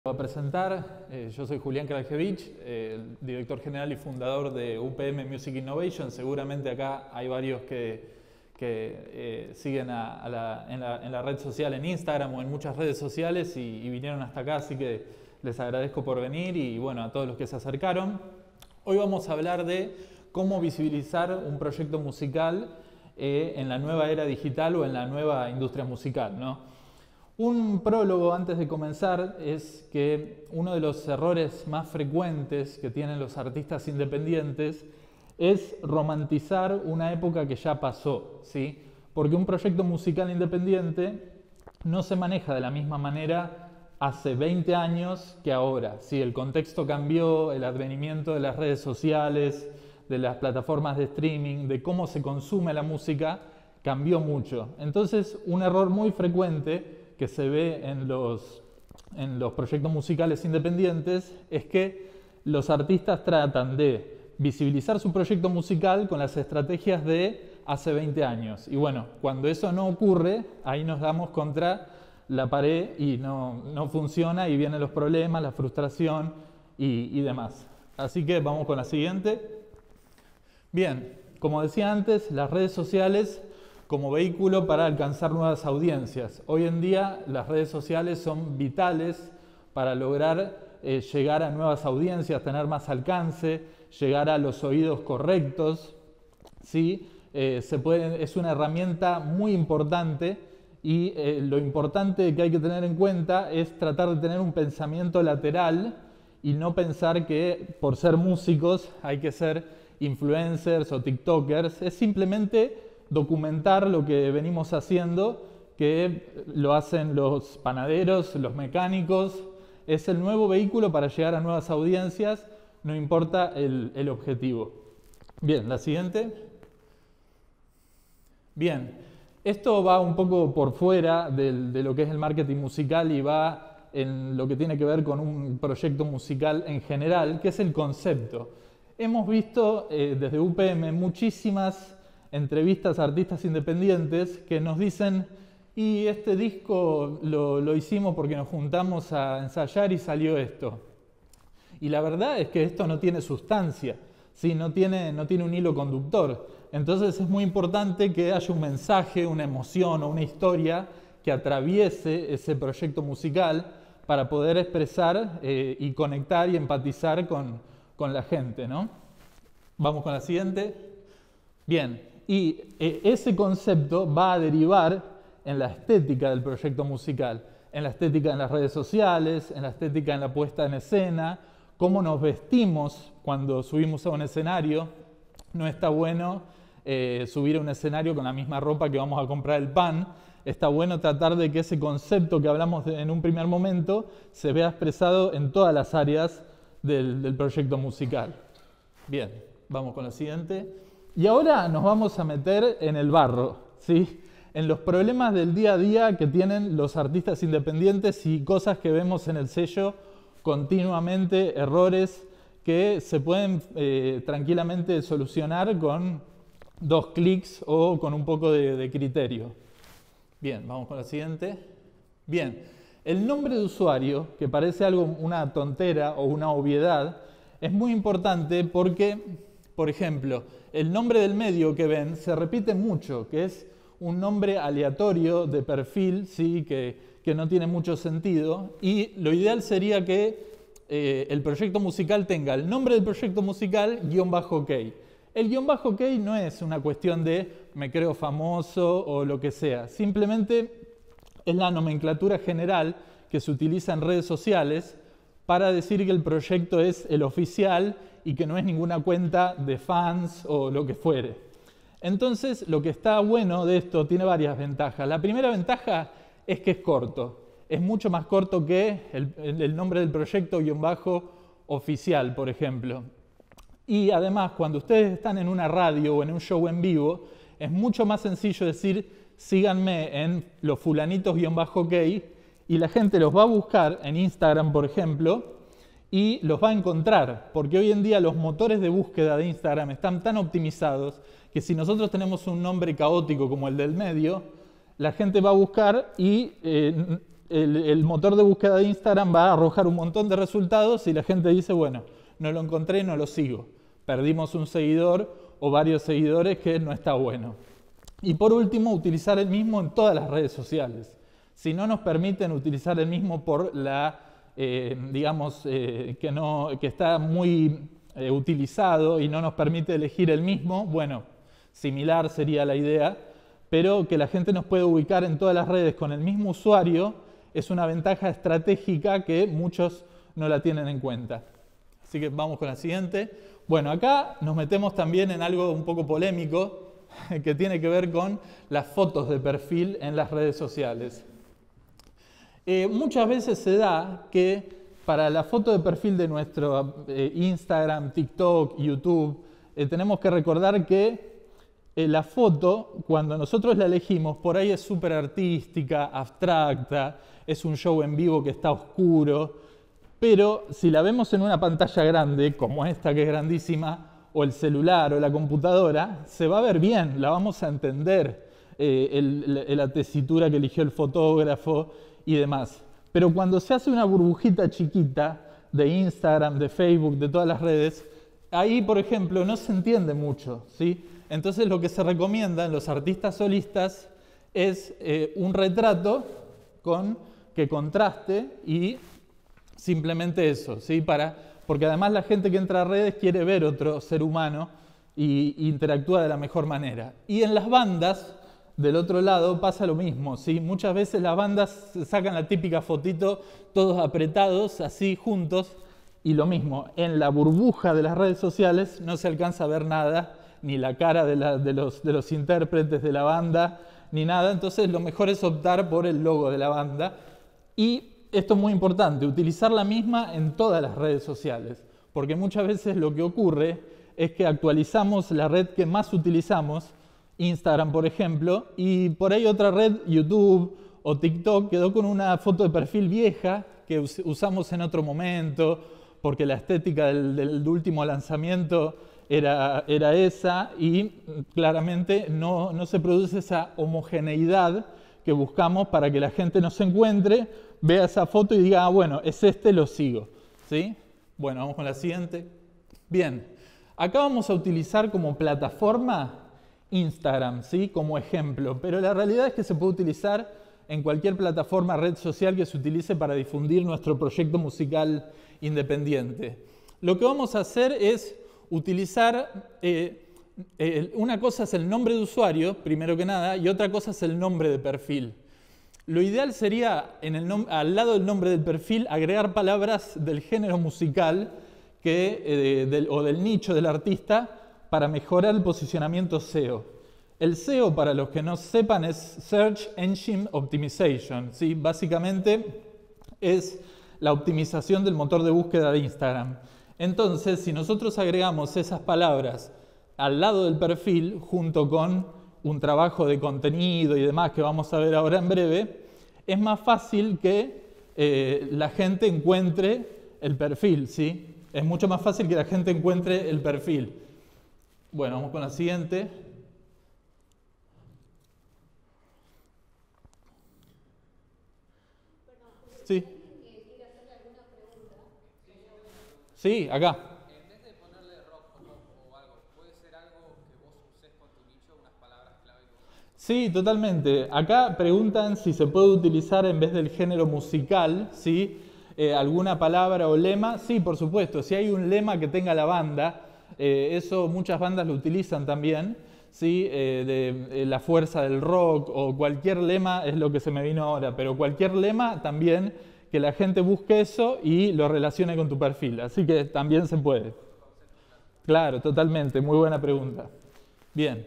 Voy a presentar, yo soy Julián Krajewicz, el director general y fundador de UPM Music Innovation. Seguramente acá hay varios que siguen en la red social, en Instagram o en muchas redes sociales y vinieron hasta acá, así que les agradezco por venir y bueno, a todos los que se acercaron. Hoy vamos a hablar de cómo visibilizar un proyecto musical en la nueva era digital o en la nueva industria musical, ¿no? Un prólogo antes de comenzar es que uno de los errores más frecuentes que tienen los artistas independientes es romantizar una época que ya pasó, ¿sí? Porque un proyecto musical independiente no se maneja de la misma manera hace 20 años que ahora, ¿sí? El contexto cambió, el advenimiento de las redes sociales, de las plataformas de streaming, de cómo se consume la música, cambió mucho. Entonces, un error muy frecuente que se ve en los proyectos musicales independientes es que los artistas tratan de visibilizar su proyecto musical con las estrategias de hace 20 años. Y bueno, cuando eso no ocurre, ahí nos damos contra la pared y no funciona y vienen los problemas, la frustración y demás. Así que vamos con la siguiente. Bien, como decía antes, las redes sociales como vehículo para alcanzar nuevas audiencias. Hoy en día las redes sociales son vitales para lograr llegar a nuevas audiencias, tener más alcance, llegar a los oídos correctos, ¿sí? Es una herramienta muy importante y lo importante que hay que tener en cuenta es tratar de tener un pensamiento lateral y no pensar que por ser músicos hay que ser influencers o tiktokers. Es simplemente documentar lo que venimos haciendo, que lo hacen los panaderos, los mecánicos. Es el nuevo vehículo para llegar a nuevas audiencias, no importa el objetivo. Bien, la siguiente. Bien, esto va un poco por fuera de lo que es el marketing musical y va en lo que tiene que ver con un proyecto musical en general, que es el concepto. Hemos visto desde UPM muchísimas entrevistas a artistas independientes que nos dicen: y este disco lo hicimos porque nos juntamos a ensayar y salió esto. Y la verdad es que esto no tiene sustancia, ¿sí? no tiene un hilo conductor. Entonces es muy importante que haya un mensaje, una emoción o una historia que atraviese ese proyecto musical para poder expresar y conectar y empatizar con la gente, ¿no? Vamos con la siguiente. Bien, y ese concepto va a derivar en la estética del proyecto musical, en la estética en las redes sociales, en la estética en la puesta en escena, cómo nos vestimos cuando subimos a un escenario. No está bueno subir a un escenario con la misma ropa que vamos a comprar el pan. Está bueno tratar de que ese concepto que hablamos en un primer momento se vea expresado en todas las áreas del proyecto musical. Bien, vamos con la siguiente. Y ahora nos vamos a meter en el barro, ¿sí? En los problemas del día a día que tienen los artistas independientes y cosas que vemos en el sello continuamente, errores que se pueden tranquilamente solucionar con 2 clics o con un poco de criterio. Bien, vamos con la siguiente. Bien, el nombre de usuario, que parece algo, una tontera o una obviedad, es muy importante porque, por ejemplo, el nombre del medio que ven se repite mucho, que es un nombre aleatorio de perfil, ¿sí? que no tiene mucho sentido, y lo ideal sería que el proyecto musical tenga el nombre del proyecto musical _OK. El _OK no es una cuestión de me creo famoso o lo que sea, simplemente es la nomenclatura general que se utiliza en redes sociales para decir que el proyecto es el oficial y que no es ninguna cuenta de fans o lo que fuere. Entonces, lo que está bueno de esto tiene varias ventajas. La primera ventaja es que es corto. Es mucho más corto que el nombre del proyecto _oficial, por ejemplo. Y además, cuando ustedes están en una radio o en un show en vivo, es mucho más sencillo decir síganme en los fulanitos _OK y la gente los va a buscar en Instagram, por ejemplo, y los va a encontrar, porque hoy en día los motores de búsqueda de Instagram están tan optimizados que si nosotros tenemos un nombre caótico como el del medio, la gente va a buscar y el motor de búsqueda de Instagram va a arrojar un montón de resultados y la gente dice, bueno, no lo encontré, no lo sigo. Perdimos un seguidor o varios seguidores, que no está bueno. Y por último, utilizar el mismo en todas las redes sociales. Si no nos permiten utilizar el mismo por la, que está muy utilizado y no nos permite elegir el mismo, bueno, similar sería la idea, pero que la gente nos pueda ubicar en todas las redes con el mismo usuario es una ventaja estratégica que muchos no la tienen en cuenta. Así que vamos con la siguiente. Bueno, acá nos metemos también en algo un poco polémico que tiene que ver con las fotos de perfil en las redes sociales. Muchas veces se da que para la foto de perfil de nuestro Instagram, TikTok, YouTube, tenemos que recordar que la foto, cuando nosotros la elegimos, por ahí es súper artística, abstracta, es un show en vivo que está oscuro, pero si la vemos en una pantalla grande, como esta que es grandísima, o el celular o la computadora, se va a ver bien, la vamos a entender, la tesitura que eligió el fotógrafo y demás. Pero cuando se hace una burbujita chiquita de Instagram, de Facebook, de todas las redes, ahí, por ejemplo, no se entiende mucho, ¿sí? Entonces lo que se recomienda en los artistas solistas es un retrato que contraste y simplemente eso, ¿sí? Porque además la gente que entra a redes quiere ver otro ser humano y interactúa de la mejor manera. Y en las bandas, del otro lado, pasa lo mismo, ¿sí? Muchas veces las bandas sacan la típica fotito, todos apretados, así juntos, y lo mismo, en la burbuja de las redes sociales no se alcanza a ver nada, ni la cara de los intérpretes de la banda, ni nada. Entonces lo mejor es optar por el logo de la banda. Y esto es muy importante, utilizar la misma en todas las redes sociales, porque muchas veces lo que ocurre es que actualizamos la red que más utilizamos, Instagram por ejemplo, y por ahí otra red, YouTube o TikTok, quedó con una foto de perfil vieja que usamos en otro momento, porque la estética del último lanzamiento era esa, y claramente no se produce esa homogeneidad que buscamos para que la gente nos encuentre, vea esa foto y diga, ah, bueno, es este, lo sigo, ¿sí? Bueno, vamos con la siguiente. Bien, acá vamos a utilizar como plataforma Instagram, ¿sí? Como ejemplo, pero la realidad es que se puede utilizar en cualquier plataforma, red social que se utilice para difundir nuestro proyecto musical independiente. Lo que vamos a hacer es utilizar, una cosa es el nombre de usuario, primero que nada, y otra cosa es el nombre de perfil. Lo ideal sería, al lado del nombre del perfil, agregar palabras del género musical o del nicho del artista para mejorar el posicionamiento SEO. El SEO, para los que no sepan, es Search Engine Optimization, ¿sí? Básicamente es la optimización del motor de búsqueda de Instagram. Entonces, si nosotros agregamos esas palabras al lado del perfil, junto con un trabajo de contenido y demás que vamos a ver ahora en breve, es más fácil que la gente encuentre el perfil, ¿sí? Es mucho más fácil que la gente encuentre el perfil. Bueno, vamos con la siguiente. Sí. Sí, acá. En vez de ponerle rock o pop o algo, ¿puede ser algo que vos uses con tu nicho, unas palabras clave que vos usás? Sí, totalmente. Acá preguntan si se puede utilizar en vez del género musical, ¿sí? Alguna palabra o lema. Sí, por supuesto. Si hay un lema que tenga la banda, eso muchas bandas lo utilizan también, ¿sí? La fuerza del rock o cualquier lema es lo que se me vino ahora, pero cualquier lema también, que la gente busque eso y lo relacione con tu perfil. Así que también se puede. Claro, totalmente. Muy buena pregunta. Bien.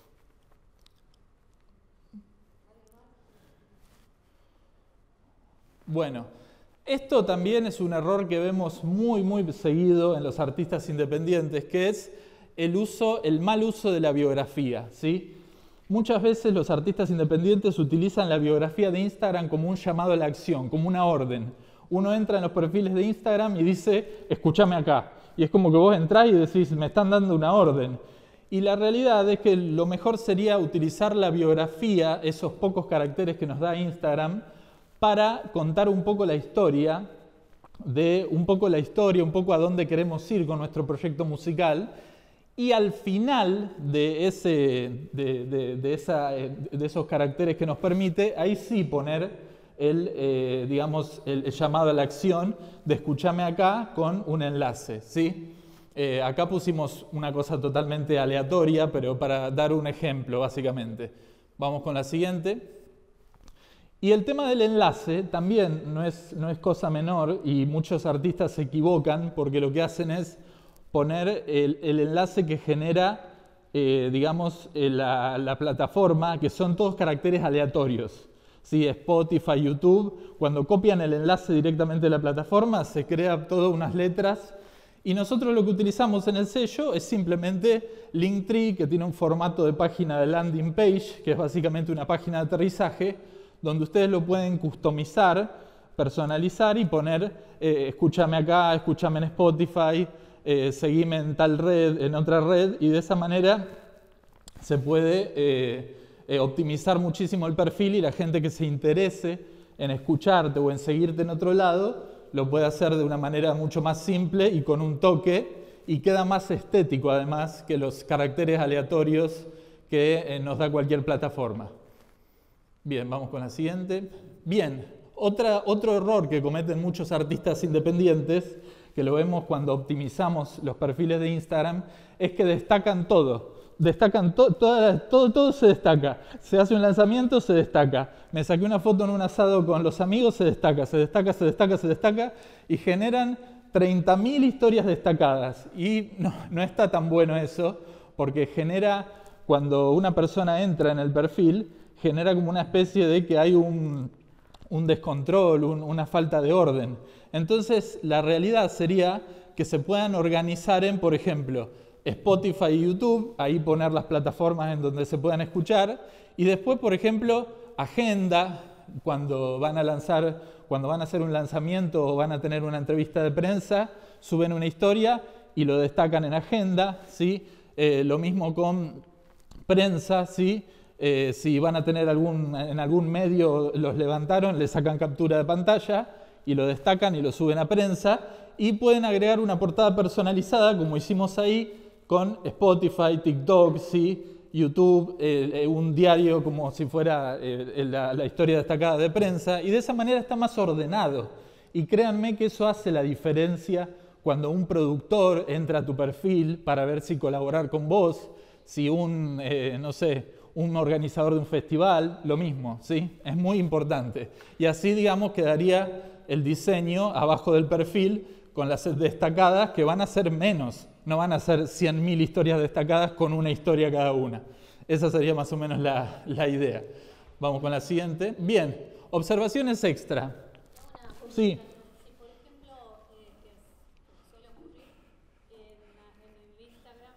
Bueno, esto también es un error que vemos muy seguido en los artistas independientes, que es el mal uso de la biografía, ¿sí? Muchas veces los artistas independientes utilizan la biografía de Instagram como un llamado a la acción, como una orden. Uno entra en los perfiles de Instagram y dice, escúchame acá. Y es como que vos entrás y decís, me están dando una orden. Y la realidad es que lo mejor sería utilizar la biografía, esos pocos caracteres que nos da Instagram, para contar un poco la historia, un poco a dónde queremos ir con nuestro proyecto musical. Y al final de esos caracteres que nos permite, ahí sí poner el llamado a la acción de escuchame acá con un enlace, ¿sí? Acá pusimos una cosa totalmente aleatoria, pero para dar un ejemplo, básicamente. Vamos con la siguiente. Y el tema del enlace también no es cosa menor, y muchos artistas se equivocan porque lo que hacen es poner el enlace que genera, la plataforma, que son todos caracteres aleatorios. ¿Sí? Spotify, YouTube, cuando copian el enlace directamente de la plataforma, se crea todas unas letras. Y nosotros lo que utilizamos en el sello es simplemente Linktree, que tiene un formato de página de landing page, que es básicamente una página de aterrizaje, donde ustedes lo pueden customizar, personalizar y poner escúchame acá, escúchame en Spotify, seguime en tal red, en otra red, y de esa manera se puede optimizar muchísimo el perfil, y la gente que se interese en escucharte o en seguirte en otro lado lo puede hacer de una manera mucho más simple y con un toque, y queda más estético además que los caracteres aleatorios que nos da cualquier plataforma. Bien, vamos con la siguiente. Bien, otro error que cometen muchos artistas independientes, que lo vemos cuando optimizamos los perfiles de Instagram, es que destacan todo. Todo se destaca. Se hace un lanzamiento, se destaca. Me saqué una foto en un asado con los amigos, se destaca, y generan 30.000 historias destacadas. Y no está tan bueno eso, porque genera, cuando una persona entra en el perfil, genera como una especie de que hay un descontrol, una falta de orden. Entonces, la realidad sería que se puedan organizar en, por ejemplo, Spotify y YouTube, ahí poner las plataformas en donde se puedan escuchar, y después, por ejemplo, agenda, cuando van a hacer un lanzamiento o van a tener una entrevista de prensa, suben una historia y lo destacan en agenda, ¿sí? Lo mismo con prensa, ¿sí? Si van a tener en algún medio los levantaron, le sacan captura de pantalla y lo destacan y lo suben a prensa, y pueden agregar una portada personalizada, como hicimos ahí, con Spotify, TikTok, ¿sí? YouTube, un diario como si fuera la historia destacada de prensa, y de esa manera está más ordenado. Y créanme que eso hace la diferencia cuando un productor entra a tu perfil para ver si colaborar con vos, si un organizador de un festival, lo mismo, ¿sí? Es muy importante. Y así, digamos, quedaría el diseño abajo del perfil con las destacadas, que van a ser menos. No van a ser 100.000 historias destacadas con una historia cada una. Esa sería más o menos la idea. Vamos con la siguiente. Bien, observaciones extra. Sí. Si por ejemplo, que suele ocurrir en el Instagram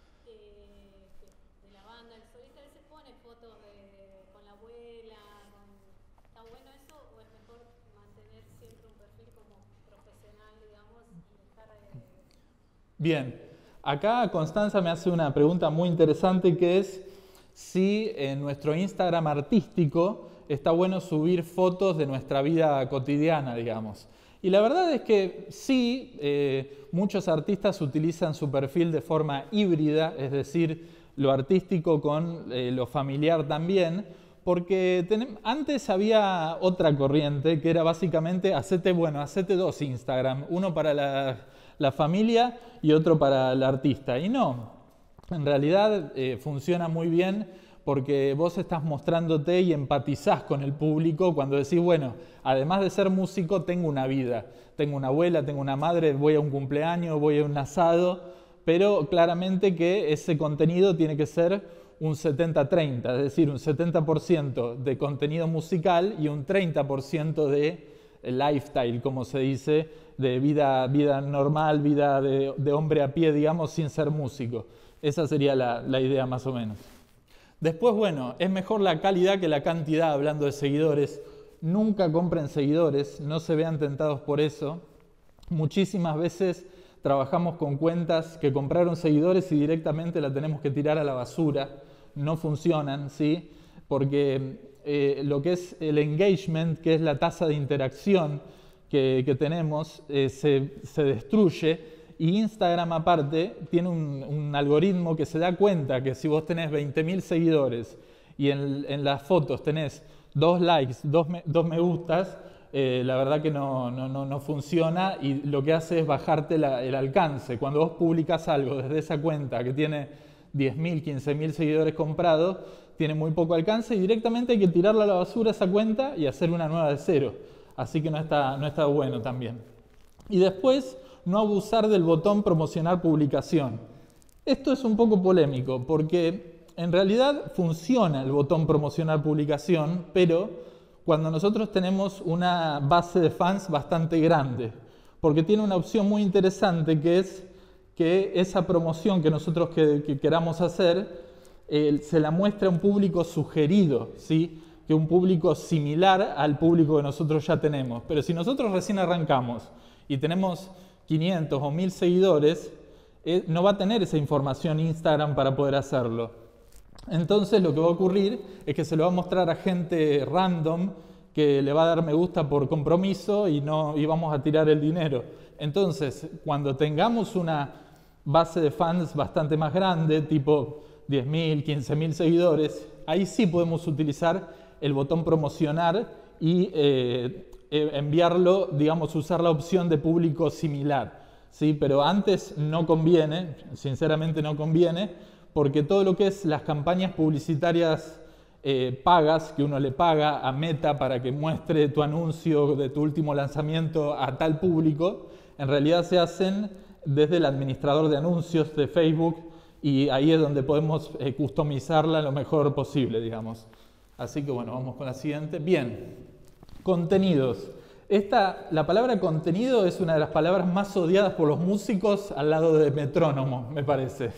de la banda, el solista a veces pone fotos con la abuela, ¿está bueno eso o es mejor mantener siempre un perfil como profesional, digamos, y dejar Bien, acá Constanza me hace una pregunta muy interesante, que es si en nuestro Instagram artístico está bueno subir fotos de nuestra vida cotidiana, digamos. Y la verdad es que sí, muchos artistas utilizan su perfil de forma híbrida, es decir, lo artístico con lo familiar también, porque antes había otra corriente que era básicamente hacete dos Instagram, uno para la familia y otro para el artista. Y no, en realidad funciona muy bien, porque vos estás mostrándote y empatizás con el público cuando decís, bueno, además de ser músico, tengo una vida. Tengo una abuela, tengo una madre, voy a un cumpleaños, voy a un asado, pero claramente que ese contenido tiene que ser un 70-30, es decir, un 70% de contenido musical y un 30% de lifestyle, como se dice, de vida normal, vida de hombre a pie, digamos, sin ser músico. Esa sería la idea más o menos. Después, bueno, es mejor la calidad que la cantidad, hablando de seguidores. Nunca compren seguidores, no se vean tentados por eso. Muchísimas veces trabajamos con cuentas que compraron seguidores y directamente la tenemos que tirar a la basura. No funcionan, ¿sí? Porque lo que es el engagement, que es la tasa de interacción que tenemos, se destruye. Y Instagram aparte tiene un algoritmo que se da cuenta que si vos tenés 20.000 seguidores y en las fotos tenés 2 likes, 2 me gustas, la verdad que no funciona, y lo que hace es bajarte el alcance. Cuando vos publicás algo desde esa cuenta que tiene 10.000, 15.000 seguidores comprados, tiene muy poco alcance y directamente hay que tirarla a la basura esa cuenta y hacer una nueva de cero. Así que no está bueno también. Y después, no abusar del botón promocionar publicación. Esto es un poco polémico porque en realidad funciona el botón promocionar publicación, pero cuando nosotros tenemos una base de fans bastante grande, porque tiene una opción muy interesante que es que esa promoción que nosotros que queramos hacer se la muestra a un público sugerido, ¿sí? Que un público similar al público que nosotros ya tenemos. Pero si nosotros recién arrancamos y tenemos 500 o 1000 seguidores, no va a tener esa información Instagram para poder hacerlo. Entonces lo que va a ocurrir es que se lo va a mostrar a gente random que le va a dar me gusta por compromiso y vamos a tirar el dinero. Entonces, cuando tengamos una base de fans bastante más grande, tipo 10.000, 15.000 seguidores, ahí sí podemos utilizar el botón promocionar y enviarlo, digamos, usar la opción de público similar, ¿sí? Pero antes no conviene, sinceramente no conviene, porque todo lo que es las campañas publicitarias pagas, que uno le paga a Meta para que muestre tu anuncio de tu último lanzamiento a tal público, en realidad se hacen desde el administrador de anuncios de Facebook, y ahí es donde podemos customizarla lo mejor posible, digamos. Así que bueno, vamos con la siguiente. Bien, contenidos. La palabra contenido es una de las palabras más odiadas por los músicos al lado de metrónomo, me parece.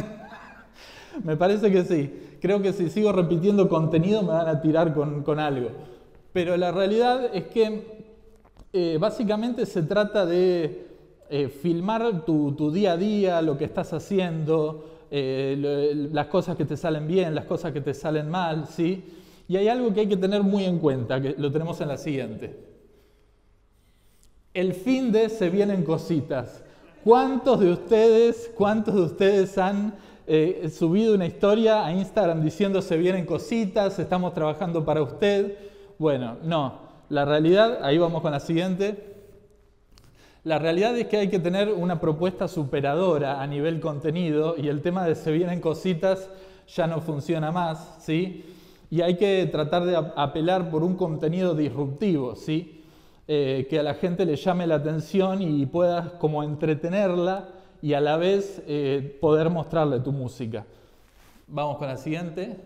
Me parece que sí. Creo que si sigo repitiendo contenido me van a tirar con algo. Pero la realidad es que básicamente se trata de filmar tu día a día, lo que estás haciendo, las cosas que te salen bien, las cosas que te salen mal, ¿sí? Y hay algo que hay que tener muy en cuenta, que lo tenemos en la siguiente. El fin de se vienen cositas. ¿Cuántos de ustedes han subido una historia a Instagram diciendo se vienen cositas, estamos trabajando para usted? Bueno, no. La realidad, ahí vamos con la siguiente. La realidad es que hay que tener una propuesta superadora a nivel contenido y el tema de se vienen cositas ya no funciona más, ¿sí? Y hay que tratar de apelar por un contenido disruptivo, ¿sí? Que a la gente le llame la atención y puedas como entretenerla y a la vez poder mostrarle tu música. Vamos con la siguiente.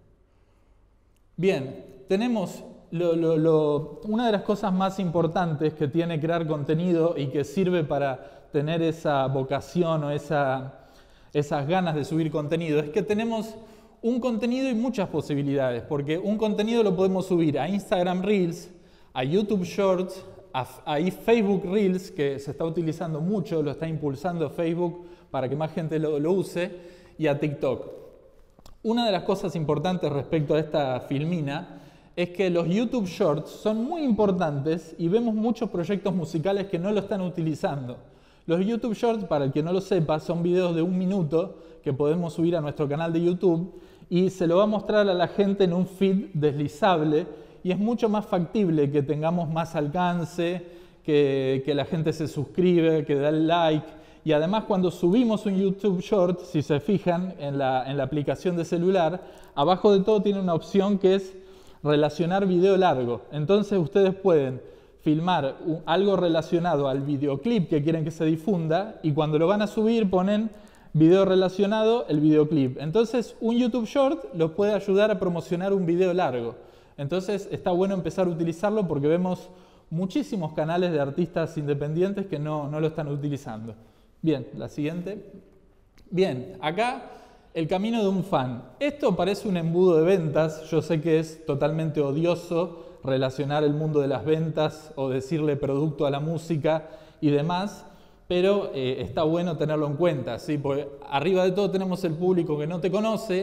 Bien, tenemos una de las cosas más importantes que tiene crear contenido y que sirve para tener esa vocación o esas ganas de subir contenido es que tenemos un contenido y muchas posibilidades, porque un contenido lo podemos subir a Instagram Reels, a YouTube Shorts, a Facebook Reels, que se está utilizando mucho, lo está impulsando Facebook para que más gente lo use, y a TikTok. Una de las cosas importantes respecto a esta filmina es que los YouTube Shorts son muy importantes y vemos muchos proyectos musicales que no lo están utilizando. Los YouTube Shorts, para el que no lo sepa, son videos de 1 minuto que podemos subir a nuestro canal de YouTube y se lo va a mostrar a la gente en un feed deslizable y es mucho más factible que tengamos más alcance, que la gente se suscribe, que da el like. Y además cuando subimos un YouTube Short, si se fijan en la aplicación de celular, abajo de todo tiene una opción que es relacionar video largo. Entonces ustedes pueden filmar algo relacionado al videoclip que quieren que se difunda y cuando lo van a subir ponen video relacionado, el videoclip. Entonces un YouTube Short los puede ayudar a promocionar un video largo. Entonces está bueno empezar a utilizarlo porque vemos muchísimos canales de artistas independientes que no lo están utilizando. Bien, la siguiente. Bien, acá el camino de un fan. Esto parece un embudo de ventas. Yo sé que es totalmente odioso relacionar el mundo de las ventas o decirle producto a la música y demás, pero está bueno tenerlo en cuenta, ¿sí? Porque arriba de todo tenemos el público que no te conoce,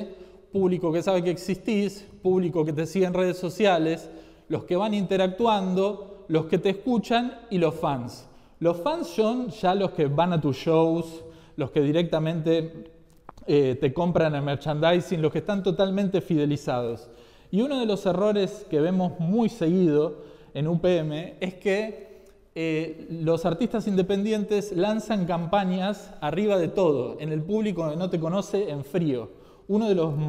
público que sabe que existís, público que te sigue en redes sociales, los que van interactuando, los que te escuchan y los fans. Los fans son ya los que van a tus shows, los que directamente te compran el merchandising, los que están totalmente fidelizados. Y uno de los errores que vemos muy seguido en UPM es que los artistas independientes lanzan campañas arriba de todo, en el público que no te conoce, en frío. Uno de los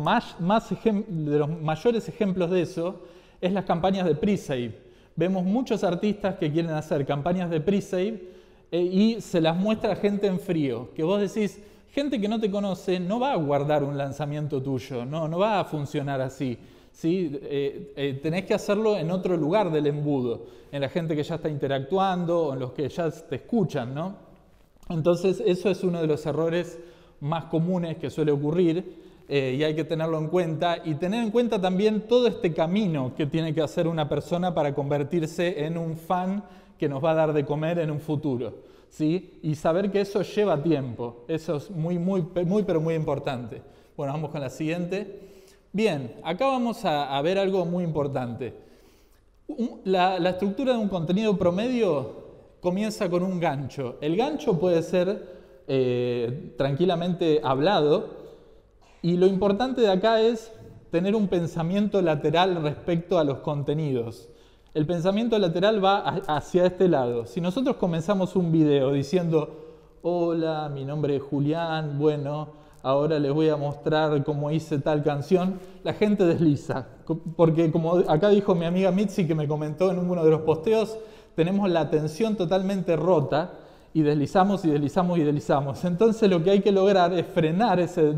mayores ejemplos de eso es las campañas de pre-save. Vemos muchos artistas que quieren hacer campañas de pre-save y se las muestra a gente en frío, que vos decís, gente que no te conoce no va a guardar un lanzamiento tuyo, no va a funcionar así. ¿Sí? Tenés que hacerlo en otro lugar del embudo, en la gente que ya está interactuando o en los que ya te escuchan, ¿no? Entonces eso es uno de los errores más comunes que suele ocurrir y hay que tenerlo en cuenta y tener en cuenta también todo este camino que tiene que hacer una persona para convertirse en un fan que nos va a dar de comer en un futuro, ¿sí? Y saber que eso lleva tiempo, eso es pero muy importante. Bueno, vamos con la siguiente. Bien, acá vamos a ver algo muy importante. La estructura de un contenido promedio comienza con un gancho. El gancho puede ser tranquilamente hablado y lo importante de acá es tener un pensamiento lateral respecto a los contenidos. El pensamiento lateral va hacia este lado. Si nosotros comenzamos un video diciendo, hola, mi nombre es Julián, bueno, ahora les voy a mostrar cómo hice tal canción, la gente desliza. Porque como acá dijo mi amiga Mitzi que me comentó en uno de los posteos, tenemos la atención totalmente rota y deslizamos y deslizamos y deslizamos. Entonces lo que hay que lograr es frenar ese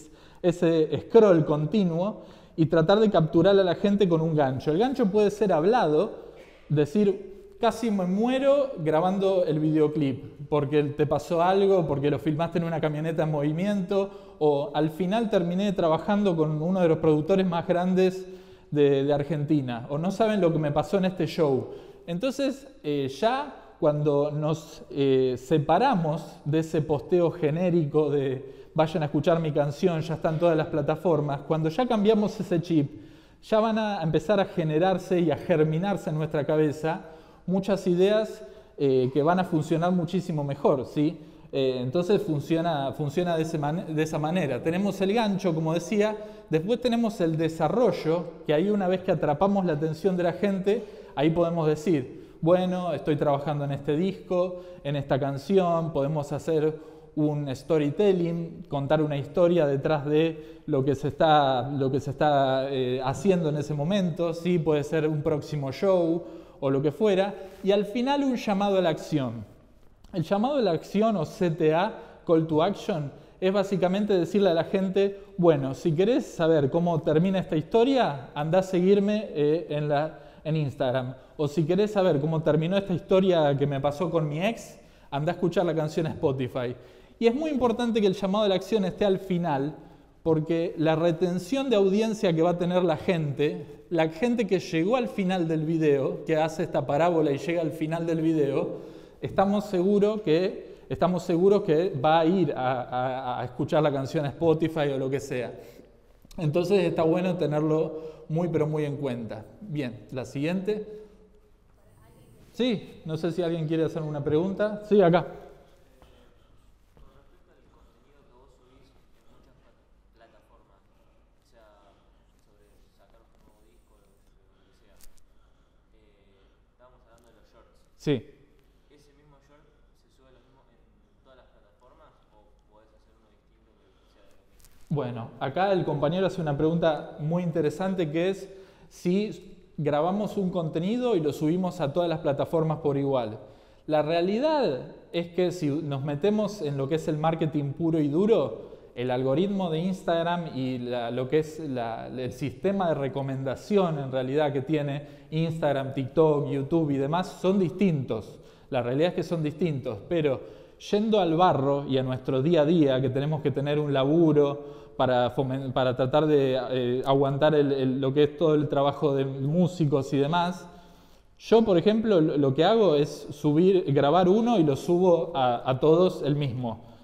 scroll continuo y tratar de capturar a la gente con un gancho. El gancho puede ser hablado, decir, casi me muero grabando el videoclip porque te pasó algo, porque lo filmaste en una camioneta en movimiento, o al final terminé trabajando con uno de los productores más grandes de Argentina, o no saben lo que me pasó en este show. Entonces, ya cuando nos separamos de ese posteo genérico de vayan a escuchar mi canción, ya están todas las plataformas, cuando ya cambiamos ese chip, ya van a empezar a generarse y a germinarse en nuestra cabeza muchas ideas que van a funcionar muchísimo mejor, ¿sí? Entonces funciona de esa manera. Tenemos el gancho, como decía, después tenemos el desarrollo, que ahí una vez que atrapamos la atención de la gente, ahí podemos decir, bueno, estoy trabajando en este disco, en esta canción, podemos hacer un storytelling, contar una historia detrás de lo que se está haciendo en ese momento, ¿sí? Puede ser un próximo show o lo que fuera, y al final un llamado a la acción. El llamado a la acción o CTA, Call to Action, es básicamente decirle a la gente, bueno, si querés saber cómo termina esta historia, andá a seguirme en Instagram. O si querés saber cómo terminó esta historia que me pasó con mi ex, andá a escuchar la canción a Spotify. Y es muy importante que el llamado a la acción esté al final, porque la retención de audiencia que va a tener la gente que llegó al final del video, que hace esta parábola y llega al final del video, estamos seguros que va a ir a escuchar la canción a Spotify o lo que sea. Entonces está bueno tenerlo muy pero muy en cuenta. Bien, la siguiente. Sí, no sé si alguien quiere hacer una pregunta. Sí, acá. Sí. ¿Ese mismo short se sube lo mismo en todas las plataformas o podés hacer uno distinto que sea de lo mismo? Bueno, acá el compañero hace una pregunta muy interesante que es si grabamos un contenido y lo subimos a todas las plataformas por igual. La realidad es que si nos metemos en lo que es el marketing puro y duro, el algoritmo de Instagram y lo que es el sistema de recomendación en realidad que tiene Instagram, TikTok, YouTube y demás son distintos. La realidad es que son distintos, pero yendo al barro y a nuestro día a día, que tenemos que tener un laburo para tratar de aguantar lo que es todo el trabajo de músicos y demás, yo, por ejemplo, lo que hago es grabar uno y lo subo a todos el mismo.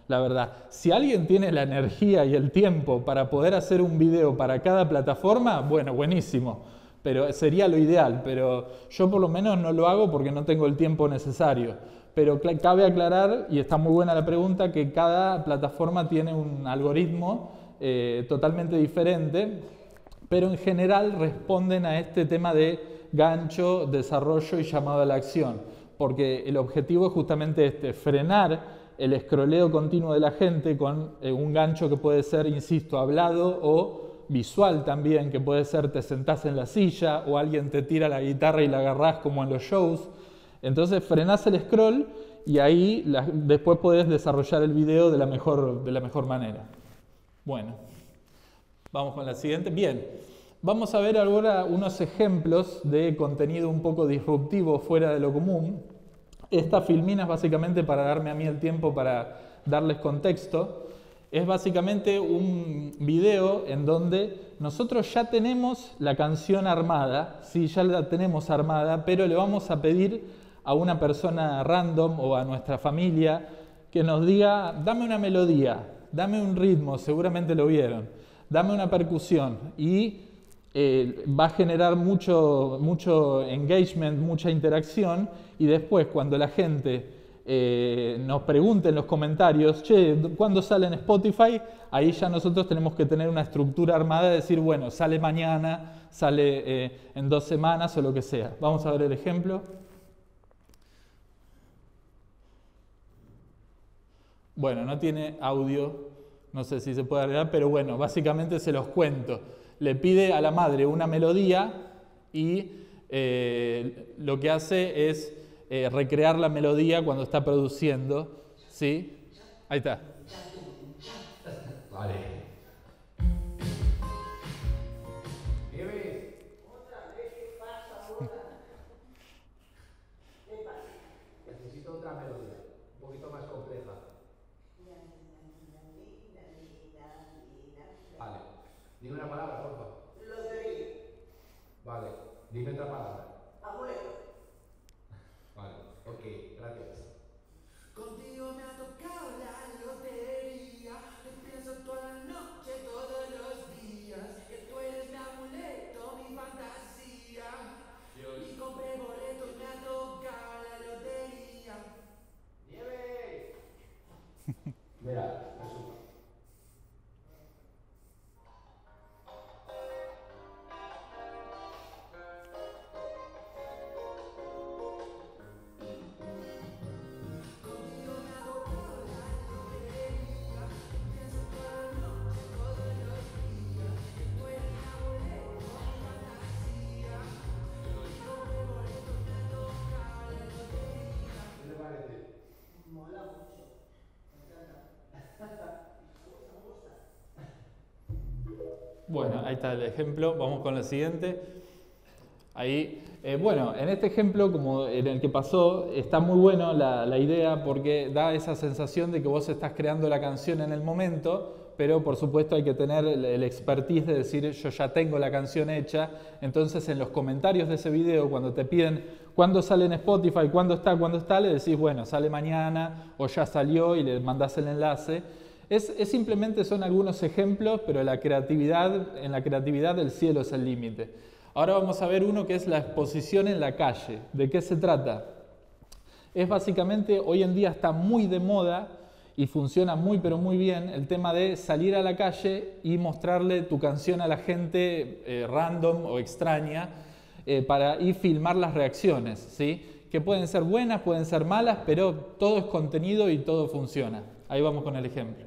la verdad. Si alguien tiene la energía y el tiempo para poder hacer un video para cada plataforma, bueno, buenísimo, pero sería lo ideal, pero yo por lo menos no lo hago porque no tengo el tiempo necesario. Pero cabe aclarar, y está muy buena la pregunta, que cada plataforma tiene un algoritmo totalmente diferente, pero en general responden a este tema de gancho, desarrollo y llamado a la acción, porque el objetivo es justamente este, frenar el escroleo continuo de la gente con un gancho que puede ser, insisto, hablado o visual también, que puede ser te sentás en la silla o alguien te tira la guitarra y la agarrás como en los shows. Entonces frenás el scroll y ahí después podés desarrollar el video de la mejor manera. Bueno, vamos con la siguiente. Bien, vamos a ver ahora unos ejemplos de contenido un poco disruptivo fuera de lo común. Esta filmina es básicamente para darme a mí el tiempo para darles contexto. Es básicamente un video en donde nosotros ya tenemos la canción armada, sí, ya la tenemos armada, pero le vamos a pedir a una persona random o a nuestra familia que nos diga, dame una melodía, dame un ritmo, seguramente lo vieron, dame una percusión y va a generar mucho engagement, mucha interacción y después cuando la gente nos pregunte en los comentarios, che, ¿cuándo sale en Spotify? Ahí ya nosotros tenemos que tener una estructura armada de decir, bueno, sale mañana, sale en 2 semanas o lo que sea. Vamos a ver el ejemplo. Bueno, no tiene audio, no sé si se puede agregar, pero bueno, básicamente se los cuento. Le pide a la madre una melodía y lo que hace es recrear la melodía cuando está produciendo, ¿sí? Ahí está. Vale. Necesito otra melodía, un poquito más compleja. Vale. Dime una palabra, por favor. Lotería. Vale. Dime otra palabra. Abuelo. Vale. Ok, gracias. Contigo me ha tocado la lotería. Te pienso toda la noche, todos los días. Que tú eres mi amuleto, mi fantasía. Y compré boletos, me ha tocado la lotería. ¡Nieve! Mira, resulta. ¿Qué te parece? Mola mucho. Me encanta. Bueno, ahí está el ejemplo. Vamos con el siguiente. Ahí, bueno, en este ejemplo, como en el que pasó, está muy bueno la idea porque da esa sensación de que vos estás creando la canción en el momento, pero por supuesto hay que tener el expertise de decir yo ya tengo la canción hecha. Entonces en los comentarios de ese video, cuando te piden cuándo sale en Spotify, cuándo está, le decís bueno, sale mañana o ya salió y le mandás el enlace. Es simplemente son algunos ejemplos, pero en la creatividad el cielo es el límite. Ahora vamos a ver uno que es la exposición en la calle. ¿De qué se trata? Es básicamente, hoy en día está muy de moda y funciona muy pero muy bien el tema de salir a la calle y mostrarle tu canción a la gente random o extraña y filmar las reacciones, ¿sí? Que pueden ser buenas, pueden ser malas, pero todo es contenido y todo funciona. Ahí vamos con el ejemplo.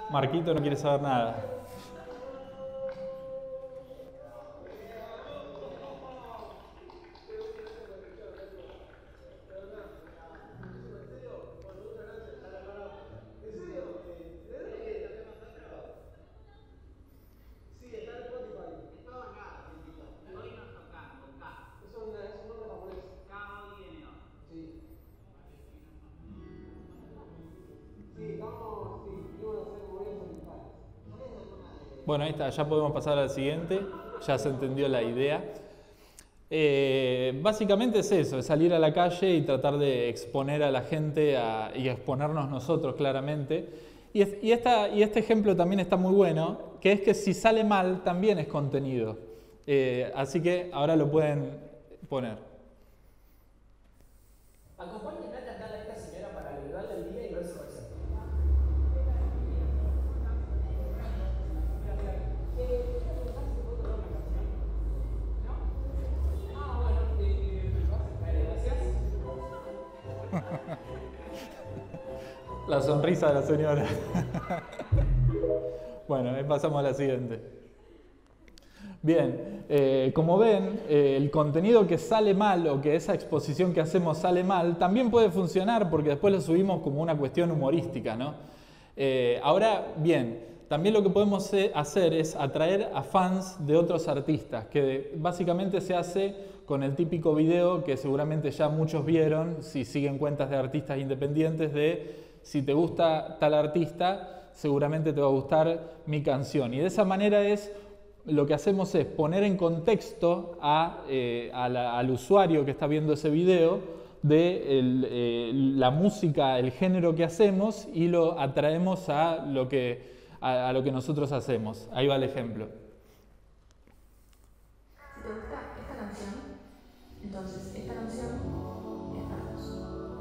Marquito no quiere saber nada. Bueno, ahí está, ya podemos pasar al siguiente, ya se entendió la idea. Básicamente es eso, es salir a la calle y tratar de exponer a la gente y exponernos nosotros claramente. Y este ejemplo también está muy bueno, que es que si sale mal también es contenido. Así que ahora lo pueden poner. Acompáñenme a cantar a esta señora para alegrarle el día y ver su receta. La sonrisa de la señora. Bueno, pasamos a la siguiente. Bien, como ven, el contenido que sale mal o que esa exposición que hacemos sale mal, también puede funcionar porque después lo subimos como una cuestión humorística, ¿no? Ahora, bien, también lo que podemos hacer es atraer a fans de otros artistas, que básicamente se hace con el típico video que seguramente ya muchos vieron, si siguen cuentas de artistas independientes, de si te gusta tal artista, seguramente te va a gustar mi canción. Y de esa manera lo que hacemos es poner en contexto al usuario que está viendo ese video de la música, el género que hacemos y lo atraemos a lo que nosotros hacemos. Ahí va el ejemplo. Si te gusta esta canción, entonces esta canción es para vos.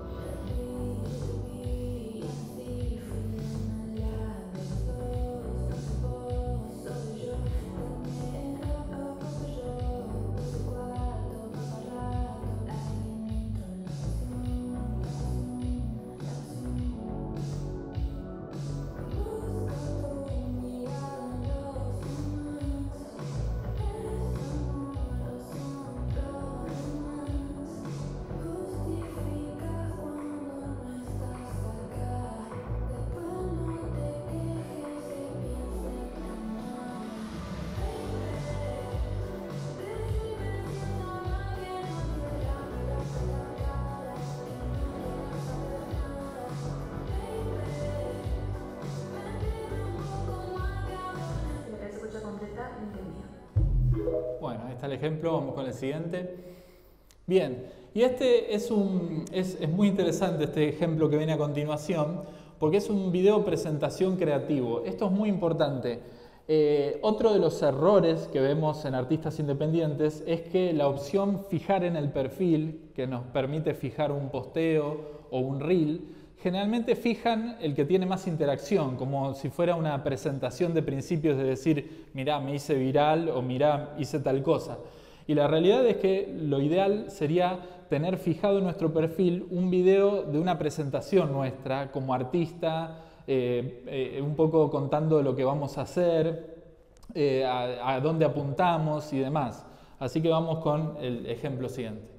Bueno, ahí está el ejemplo, vamos con el siguiente. Bien, y este es muy interesante este ejemplo que viene a continuación, porque es un video presentación creativo. Esto es muy importante. Otro de los errores que vemos en artistas independientes es que la opción fijar en el perfil, que nos permite fijar un posteo o un reel, generalmente fijan el que tiene más interacción, como si fuera una presentación de principios de decir, mirá, me hice viral o mirá, hice tal cosa. Y la realidad es que lo ideal sería tener fijado en nuestro perfil un video de una presentación nuestra como artista, un poco contando lo que vamos a hacer, a dónde apuntamos y demás. Así que vamos con el ejemplo siguiente.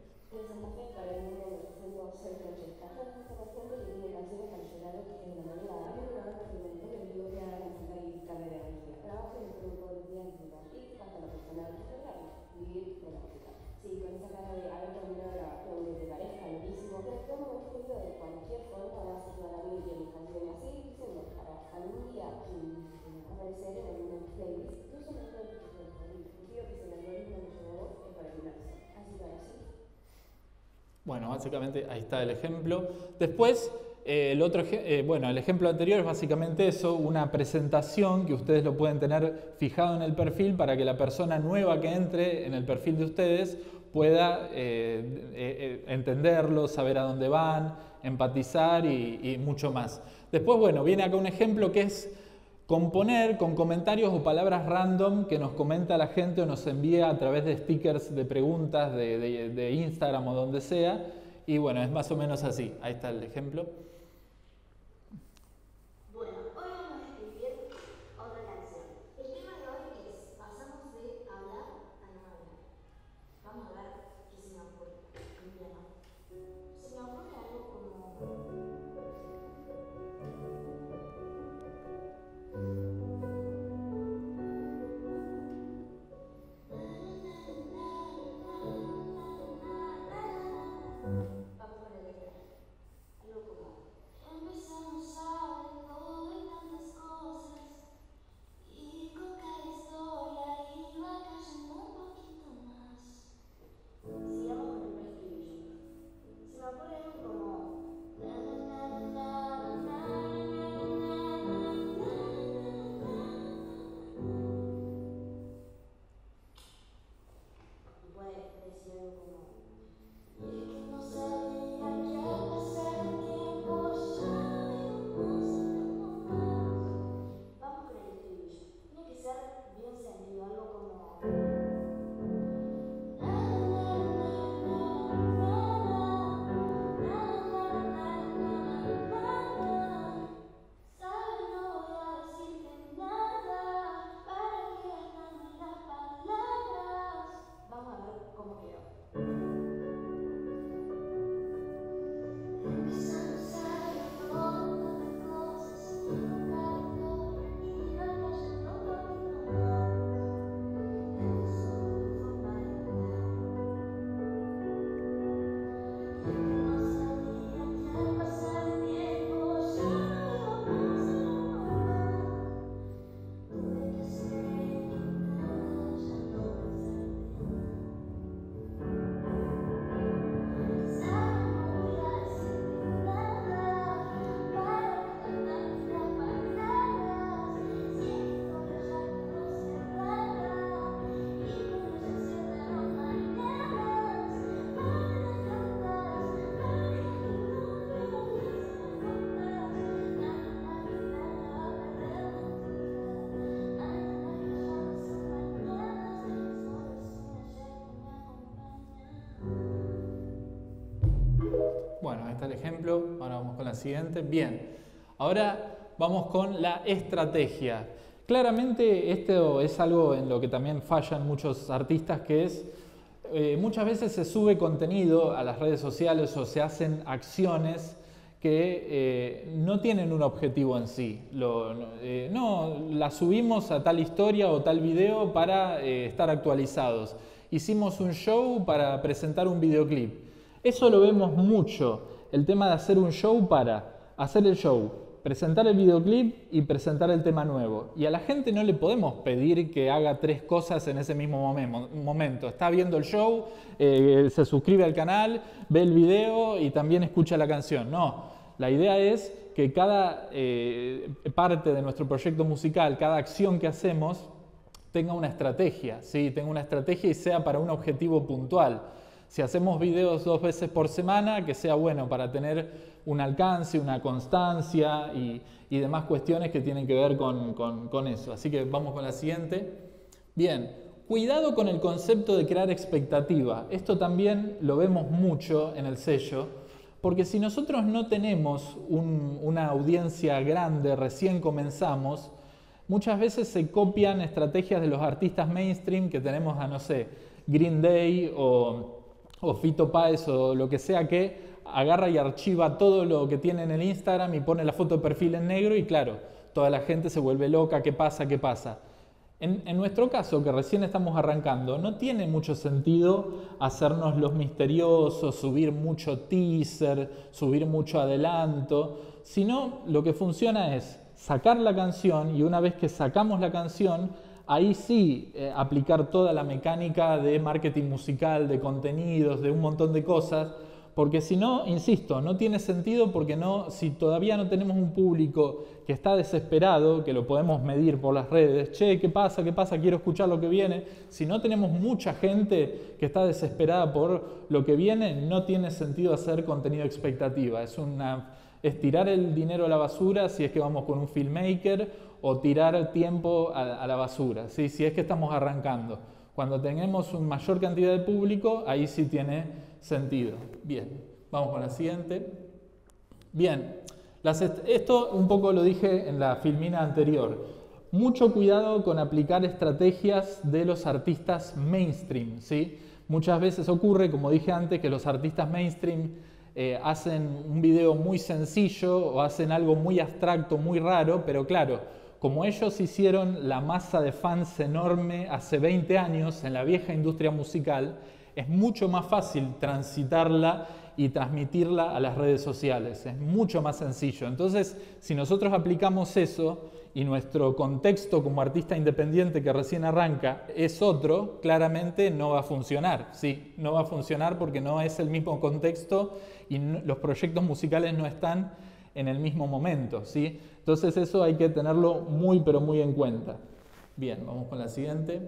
Bueno, básicamente ahí está el ejemplo. Después, el ejemplo anterior es básicamente eso, una presentación que ustedes lo pueden tener fijado en el perfil para que la persona nueva que entre en el perfil de ustedes pueda entenderlo, saber a dónde van, empatizar y mucho más. Después, bueno, viene acá un ejemplo que es componer con comentarios o palabras random que nos comenta la gente o nos envía a través de stickers de preguntas de Instagram o donde sea. Y bueno, es más o menos así. Ahí está el ejemplo. Bueno, hoy vamos a escribir siguiente. Bien, ahora vamos con la estrategia. Claramente esto es algo en lo que también fallan muchos artistas, que es muchas veces se sube contenido a las redes sociales o se hacen acciones que no tienen un objetivo en sí. No, la subimos a tal historia o tal video para estar actualizados. Hicimos un show para presentar un videoclip. Eso lo vemos mucho, el tema de hacer un show para hacer el show, presentar el videoclip y presentar el tema nuevo. Y a la gente no le podemos pedir que haga 3 cosas en ese mismo momento. Está viendo el show, se suscribe al canal, ve el video y también escucha la canción. No, la idea es que cada parte de nuestro proyecto musical, cada acción que hacemos, tenga una estrategia, ¿sí? Tenga una estrategia y sea para un objetivo puntual. Si hacemos videos 2 veces por semana, que sea bueno para tener un alcance, una constancia y demás cuestiones que tienen que ver con eso. Así que vamos con la siguiente. Bien, cuidado con el concepto de crear expectativa. Esto también lo vemos mucho en el sello, porque si nosotros no tenemos una audiencia grande, recién comenzamos, muchas veces se copian estrategias de los artistas mainstream que tenemos a, no sé, Green Day o Fito Páez o lo que sea, que agarra y archiva todo lo que tiene en el Instagram y pone la foto de perfil en negro y claro, toda la gente se vuelve loca, ¿qué pasa? ¿Qué pasa? En nuestro caso, que recién estamos arrancando, no tiene mucho sentido hacernos los misteriosos, subir mucho teaser, subir mucho adelanto, sino lo que funciona es sacar la canción y una vez que sacamos la canción, ahí sí aplicar toda la mecánica de marketing musical, de contenidos, de un montón de cosas, porque si no, insisto, no tiene sentido porque si todavía no tenemos un público que está desesperado, que lo podemos medir por las redes, che, ¿qué pasa? ¿Qué pasa? Quiero escuchar lo que viene. Si no tenemos mucha gente que está desesperada por lo que viene, no tiene sentido hacer contenido expectativa. Es tirar el dinero a la basura si es que vamos con un filmmaker o tirar tiempo a la basura, ¿sí? Si es que estamos arrancando. Cuando tengamos una mayor cantidad de público, ahí sí tiene sentido. Bien, vamos con la siguiente. Bien, esto un poco lo dije en la filmina anterior. Mucho cuidado con aplicar estrategias de los artistas mainstream, ¿sí? Muchas veces ocurre, como dije antes, que los artistas mainstream hacen un video muy sencillo o hacen algo muy abstracto, muy raro, pero claro, como ellos hicieron la masa de fans enorme hace 20 años en la vieja industria musical, es mucho más fácil transitarla y transmitirla a las redes sociales, es mucho más sencillo. Entonces, si nosotros aplicamos eso y nuestro contexto como artista independiente que recién arranca es otro, claramente no va a funcionar, ¿sí? No va a funcionar porque no es el mismo contexto y los proyectos musicales no están en el mismo momento, ¿sí? Entonces eso hay que tenerlo muy pero muy en cuenta. Bien, vamos con la siguiente.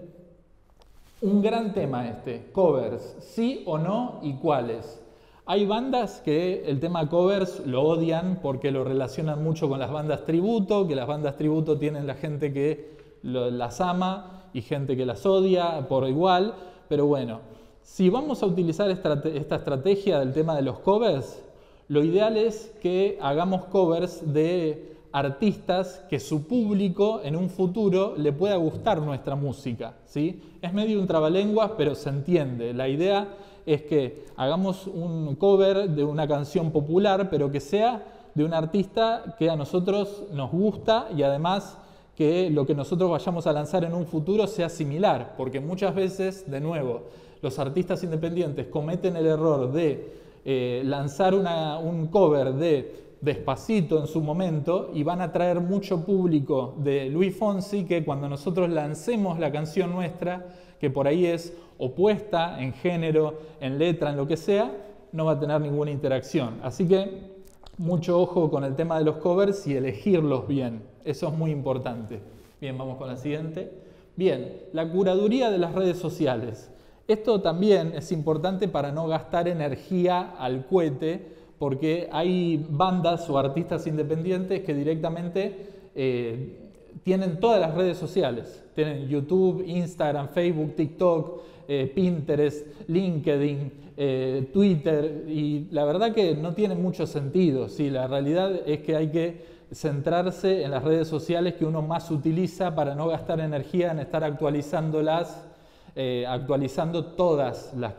Un gran tema covers, sí o no y cuáles. Hay bandas que el tema covers lo odian porque lo relacionan mucho con las bandas tributo, que las bandas tributo tienen la gente que las ama y gente que las odia por igual, pero bueno, si vamos a utilizar esta estrategia del tema de los covers, lo ideal es que hagamos covers de artistas que su público en un futuro le pueda gustar nuestra música, ¿sí? Es medio un trabalenguas, pero se entiende. La idea es que hagamos un cover de una canción popular, pero que sea de un artista que a nosotros nos gusta y además que lo que nosotros vayamos a lanzar en un futuro sea similar, porque muchas veces, de nuevo, los artistas independientes cometen el error de lanzar un cover de Despacito en su momento y van a traer mucho público de Luis Fonsi que cuando nosotros lancemos la canción nuestra, que por ahí es opuesta en género, en letra, en lo que sea, no va a tener ninguna interacción. Así que mucho ojo con el tema de los covers y elegirlos bien. Eso es muy importante. Bien, vamos con la siguiente. Bien, la curaduría de las redes sociales. Esto también es importante para no gastar energía al cohete, porque hay bandas o artistas independientes que directamente tienen todas las redes sociales. Tienen YouTube, Instagram, Facebook, TikTok, Pinterest, LinkedIn, Twitter, y la verdad que no tiene mucho sentido. Sí, la realidad es que hay que centrarse en las redes sociales que uno más utiliza para no gastar energía en estar actualizándolas, actualizando todas las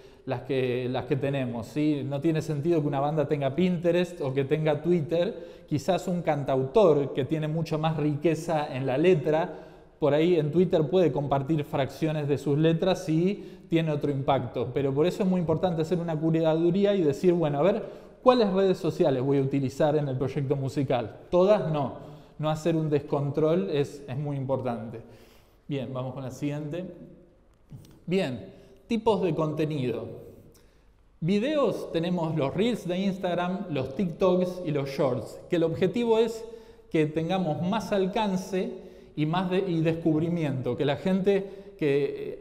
que tenemos, ¿sí? No tiene sentido que una banda tenga Pinterest o que tenga Twitter. Quizás un cantautor que tiene mucho más riqueza en la letra, por ahí en Twitter puede compartir fracciones de sus letras y tiene otro impacto. Pero por eso es muy importante hacer una curaduría y decir, bueno, a ver, ¿cuáles redes sociales voy a utilizar en el proyecto musical? Todas no. No hacer un descontrol es muy importante. Bien, vamos con la siguiente. Bien, tipos de contenido. Videos, tenemos los Reels de Instagram, los TikToks y los Shorts, que el objetivo es que tengamos más alcance y descubrimiento, que la gente, que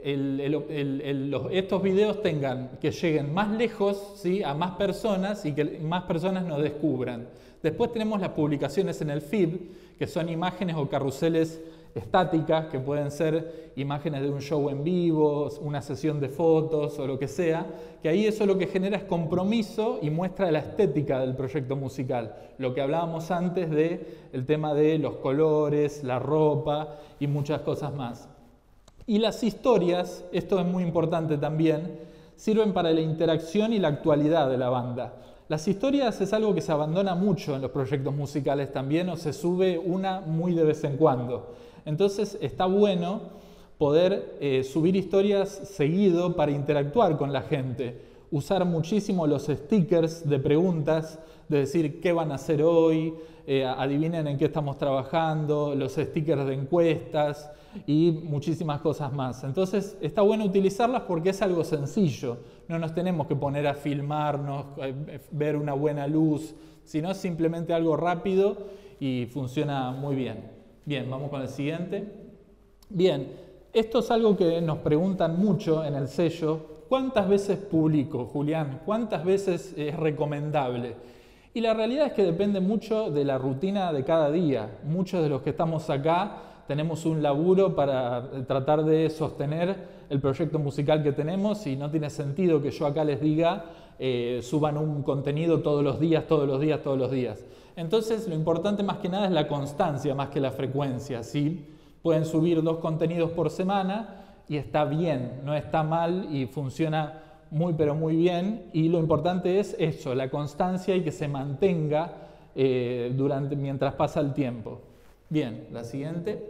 estos videos que lleguen más lejos, ¿sí?, a más personas y que más personas nos descubran. Después tenemos las publicaciones en el feed, que son imágenes o carruseles estáticas, que pueden ser imágenes de un show en vivo, una sesión de fotos o lo que sea, que ahí eso lo que genera es compromiso y muestra la estética del proyecto musical. Lo que hablábamos antes del tema de los colores, la ropa y muchas cosas más. Y las historias, esto es muy importante también, sirven para la interacción y la actualidad de la banda. Las historias es algo que se abandona mucho en los proyectos musicales también, o se sube una muy de vez en cuando. Entonces está bueno poder subir historias seguido para interactuar con la gente. Usar muchísimo los stickers de preguntas, de decir qué van a hacer hoy, adivinen en qué estamos trabajando, los stickers de encuestas y muchísimas cosas más. Entonces está bueno utilizarlas porque es algo sencillo. No nos tenemos que poner a filmarnos, ver una buena luz, sino simplemente algo rápido y funciona muy bien. Bien, vamos con el siguiente. Bien, esto es algo que nos preguntan mucho en el sello. ¿Cuántas veces publico, Julián? ¿Cuántas veces es recomendable? Y la realidad es que depende mucho de la rutina de cada día. Muchos de los que estamos acá tenemos un laburo para tratar de sostener el proyecto musical que tenemos y no tiene sentido que yo acá les diga suban un contenido todos los días, todos los días, todos los días. Entonces lo importante más que nada es la constancia más que la frecuencia, ¿sí? Pueden subir 2 contenidos por semana y está bien, no está mal y funciona muy pero muy bien, y lo importante es eso, la constancia y que se mantenga mientras pasa el tiempo. Bien, la siguiente.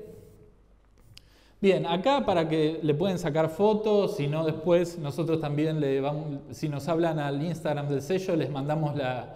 Bien, acá para que le pueden sacar fotos, si no después nosotros también si nos hablan al Instagram del sello les mandamos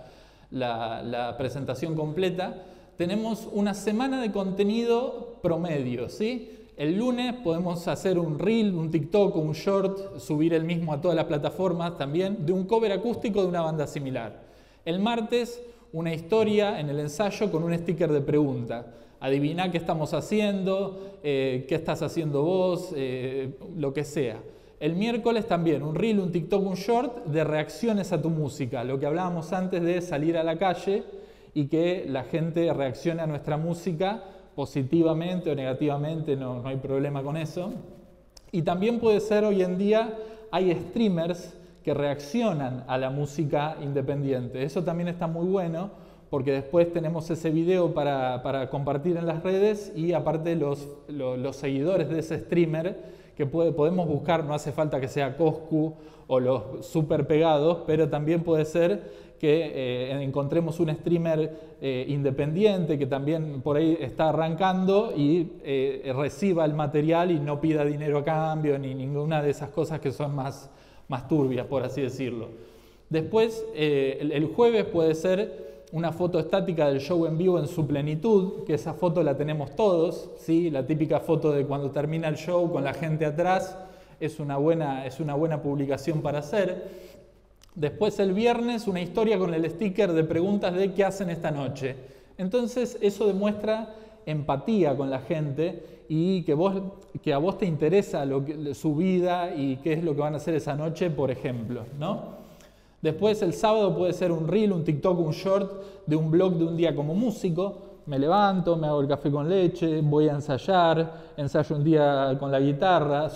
la presentación completa. Tenemos una semana de contenido promedio, ¿sí? El lunes podemos hacer un reel, un TikTok o un short, subir el mismo a todas las plataformas también, de un cover acústico de una banda similar. El martes, una historia en el ensayo con un sticker de pregunta. Adiviná qué estamos haciendo, qué estás haciendo vos, lo que sea. El miércoles también un reel, un TikTok, un short de reacciones a tu música. Lo que hablábamos antes de salir a la calle y que la gente reaccione a nuestra música positivamente o negativamente, no hay problema con eso. Y también puede ser, hoy en día hay streamers que reaccionan a la música independiente. Eso también está muy bueno porque después tenemos ese video para compartir en las redes y aparte los seguidores de ese streamer que podemos buscar, no hace falta que sea Coscu o los super pegados, pero también puede ser que encontremos un streamer independiente que también por ahí está arrancando y reciba el material y no pida dinero a cambio ni ninguna de esas cosas que son más turbias, por así decirlo. Después, el jueves puede ser una foto estática del show en vivo en su plenitud, que esa foto la tenemos todos, ¿sí? La típica foto de cuando termina el show con la gente atrás, es una buena publicación para hacer. Después el viernes una historia con el sticker de preguntas de qué hacen esta noche. Entonces eso demuestra empatía con la gente y que a vos te interesa su vida y qué es lo que van a hacer esa noche, por ejemplo, ¿no? Después el sábado puede ser un reel, un TikTok, un short de un blog de un día como músico. me levanto, me hago el café con leche, voy a ensayar, ensayo un día con la guitarra,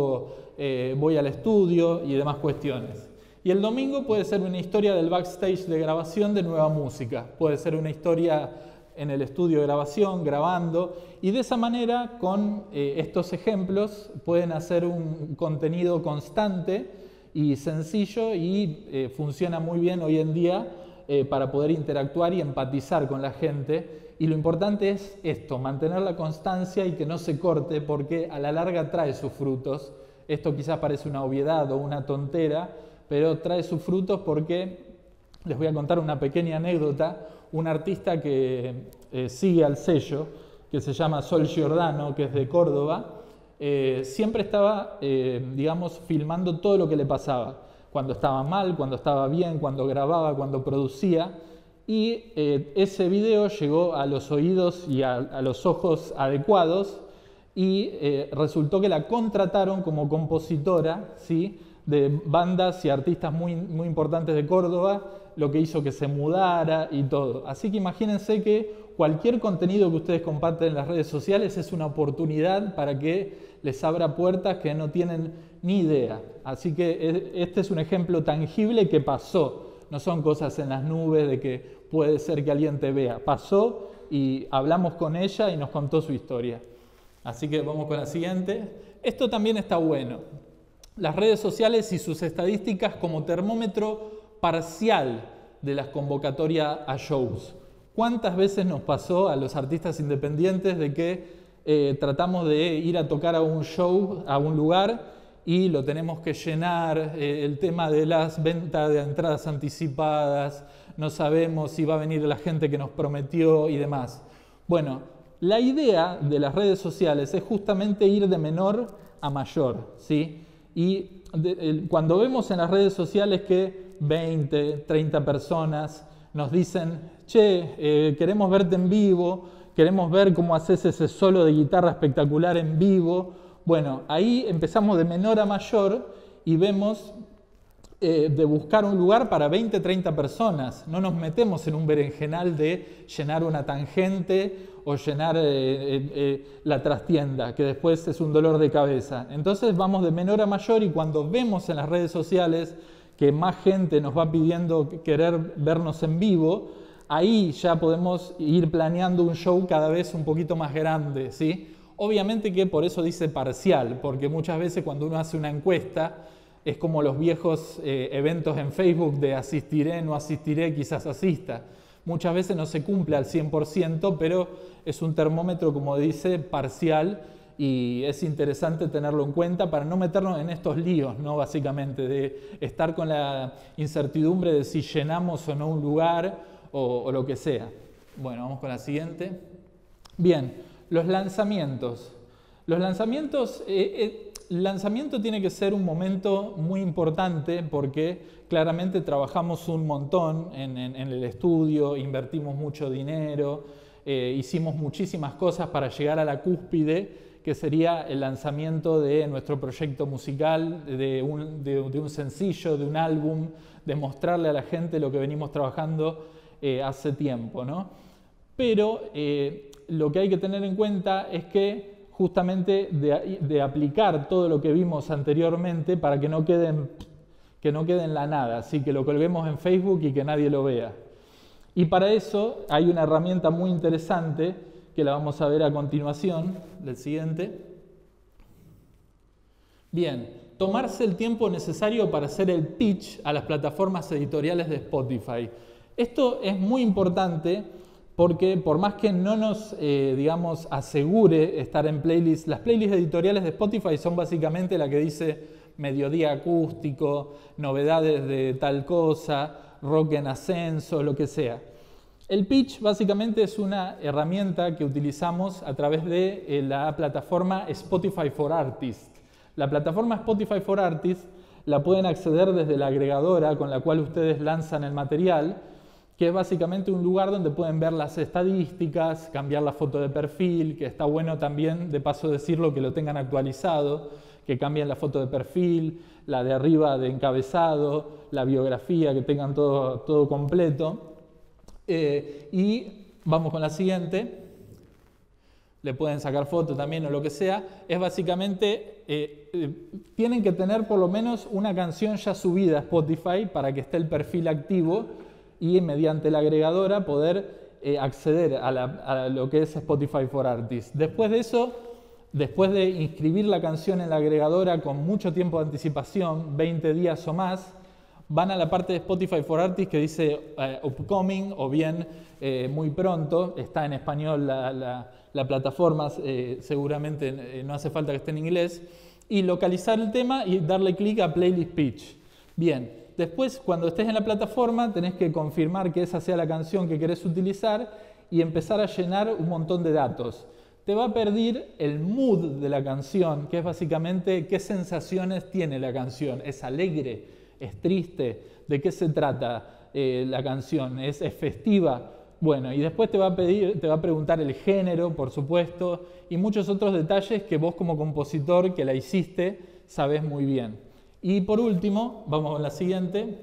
voy al estudio y demás cuestiones. Y el domingo puede ser una historia del backstage de grabación de nueva música, puede ser una historia en el estudio de grabación, grabando, y de esa manera, con estos ejemplos, pueden hacer un contenido constante y sencillo y funciona muy bien hoy en día para poder interactuar y empatizar con la gente. Y lo importante es esto, mantener la constancia y que no se corte, porque a la larga trae sus frutos. Esto quizás parece una obviedad o una tontera, pero trae sus frutos porque, les voy a contar una pequeña anécdota, un artista que sigue al sello, que se llama Sol Giordano, que es de Córdoba, siempre estaba, digamos, filmando todo lo que le pasaba, cuando estaba mal, cuando estaba bien, cuando grababa, cuando producía, y ese video llegó a los oídos y a los ojos adecuados, y resultó que la contrataron como compositora, ¿sí?, de bandas y artistas muy, muy importantes de Córdoba, lo que hizo que se mudara y todo. Así que imagínense que cualquier contenido que ustedes comparten en las redes sociales es una oportunidad para que les abra puertas que no tienen ni idea. Así que este es un ejemplo tangible que pasó. No son cosas en las nubes de que puede ser que alguien te vea. Pasó y hablamos con ella y nos contó su historia. Así que vamos con la siguiente. Esto también está bueno. Las redes sociales y sus estadísticas como termómetro parcial de las convocatorias a shows. ¿Cuántas veces nos pasó a los artistas independientes de que tratamos de ir a tocar a un show, a un lugar, y lo tenemos que llenar, el tema de las ventas de entradas anticipadas, no sabemos si va a venir la gente que nos prometió y demás? Bueno, la idea de las redes sociales es justamente ir de menor a mayor, ¿sí? Y cuando vemos en las redes sociales que 20, 30 personas nos dicen, che, queremos verte en vivo, queremos ver cómo haces ese solo de guitarra espectacular en vivo, bueno, ahí empezamos de menor a mayor y vemos de buscar un lugar para 20, 30 personas. No nos metemos en un berenjenal de llenar una tangente o llenar la trastienda, que después es un dolor de cabeza. Entonces vamos de menor a mayor y cuando vemos en las redes sociales que más gente nos va pidiendo querer vernos en vivo, ahí ya podemos ir planeando un show cada vez un poquito más grande, ¿sí? Obviamente que por eso dice parcial, porque muchas veces cuando uno hace una encuesta es como los viejos eventos en Facebook de asistiré, no asistiré, quizás asista. Muchas veces no se cumple al 100%, pero es un termómetro, como dice, parcial, y es interesante tenerlo en cuenta para no meternos en estos líos, ¿no? Básicamente, de estar con la incertidumbre de si llenamos o no un lugar o lo que sea. Bueno, vamos con la siguiente. Bien, los lanzamientos. Los lanzamientos, el lanzamiento tiene que ser un momento muy importante porque claramente trabajamos un montón en el estudio, invertimos mucho dinero, hicimos muchísimas cosas para llegar a la cúspide, que sería el lanzamiento de nuestro proyecto musical, de un sencillo, de un álbum, de mostrarle a la gente lo que venimos trabajando hace tiempo, ¿no? Pero lo que hay que tener en cuenta es que justamente de aplicar todo lo que vimos anteriormente para que no quede en la nada, así que lo colguemos en Facebook y que nadie lo vea. Y para eso hay una herramienta muy interesante que la vamos a ver a continuación, del siguiente. Bien, tomarse el tiempo necesario para hacer el pitch a las plataformas editoriales de Spotify. Esto es muy importante porque por más que no nos, digamos, asegure estar en playlists, las playlists editoriales de Spotify son básicamente la que dice mediodía acústico, novedades de tal cosa, rock en ascenso, lo que sea. El pitch básicamente es una herramienta que utilizamos a través de la plataforma Spotify for Artists. La plataforma Spotify for Artists la pueden acceder desde la agregadora con la cual ustedes lanzan el material, que es básicamente un lugar donde pueden ver las estadísticas, cambiar la foto de perfil, que está bueno también, de paso decirlo, que lo tengan actualizado, que cambien la foto de perfil, la de arriba de encabezado, la biografía, que tengan todo completo. Y Vamos con la siguiente. Le pueden sacar foto también o lo que sea. Es básicamente, tienen que tener por lo menos una canción ya subida a Spotify para que esté el perfil activo y mediante la agregadora poder acceder a lo que es Spotify for Artists. Después de eso, después de inscribir la canción en la agregadora con mucho tiempo de anticipación, 20 días o más, van a la parte de Spotify for Artists que dice upcoming o bien muy pronto. Está en español la plataforma, seguramente no hace falta que esté en inglés. Y localizar el tema y darle clic a Playlist Pitch. Bien, después cuando estés en la plataforma tenés que confirmar que esa sea la canción que querés utilizar y empezar a llenar un montón de datos. Te va a pedir el mood de la canción, que es básicamente qué sensaciones tiene la canción. ¿Es alegre? ¿Es triste? ¿De qué se trata la canción? ¿Es festiva? Bueno, y después te va a preguntar el género, por supuesto, y muchos otros detalles que vos como compositor que la hiciste sabés muy bien. Y por último, vamos con la siguiente.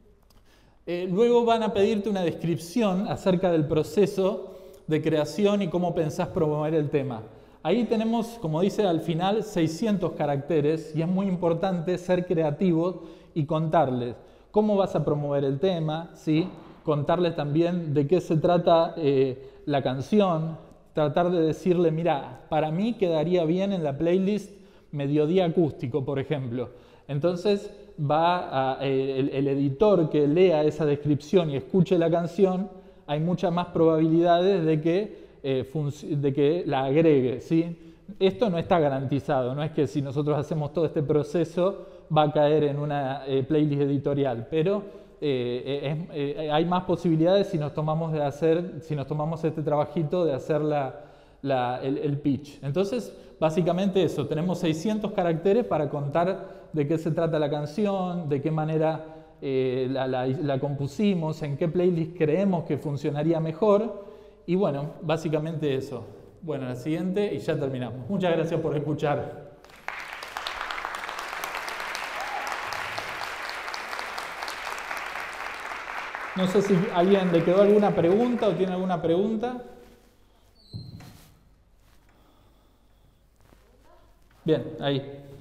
Luego van a pedirte una descripción acerca del proceso de creación y cómo pensás promover el tema. Ahí tenemos, como dice al final, 600 caracteres y es muy importante ser creativos y contarles cómo vas a promover el tema, ¿sí? Contarles también de qué se trata la canción, tratar de decirle, mira, para mí quedaría bien en la playlist Mediodía Acústico, por ejemplo. Entonces el editor que lea esa descripción y escuche la canción, hay muchas más probabilidades de que la agregue, ¿sí? Esto no está garantizado, no es que si nosotros hacemos todo este proceso va a caer en una playlist editorial, pero hay más posibilidades si nos tomamos este trabajito de hacer el pitch. Entonces, básicamente eso, tenemos 600 caracteres para contar de qué se trata la canción, de qué manera la compusimos, en qué playlist creemos que funcionaría mejor, y bueno, básicamente eso. Bueno, la siguiente y ya terminamos. Muchas gracias por escuchar. No sé si a alguien le quedó alguna pregunta o tiene alguna pregunta. Bien, ahí.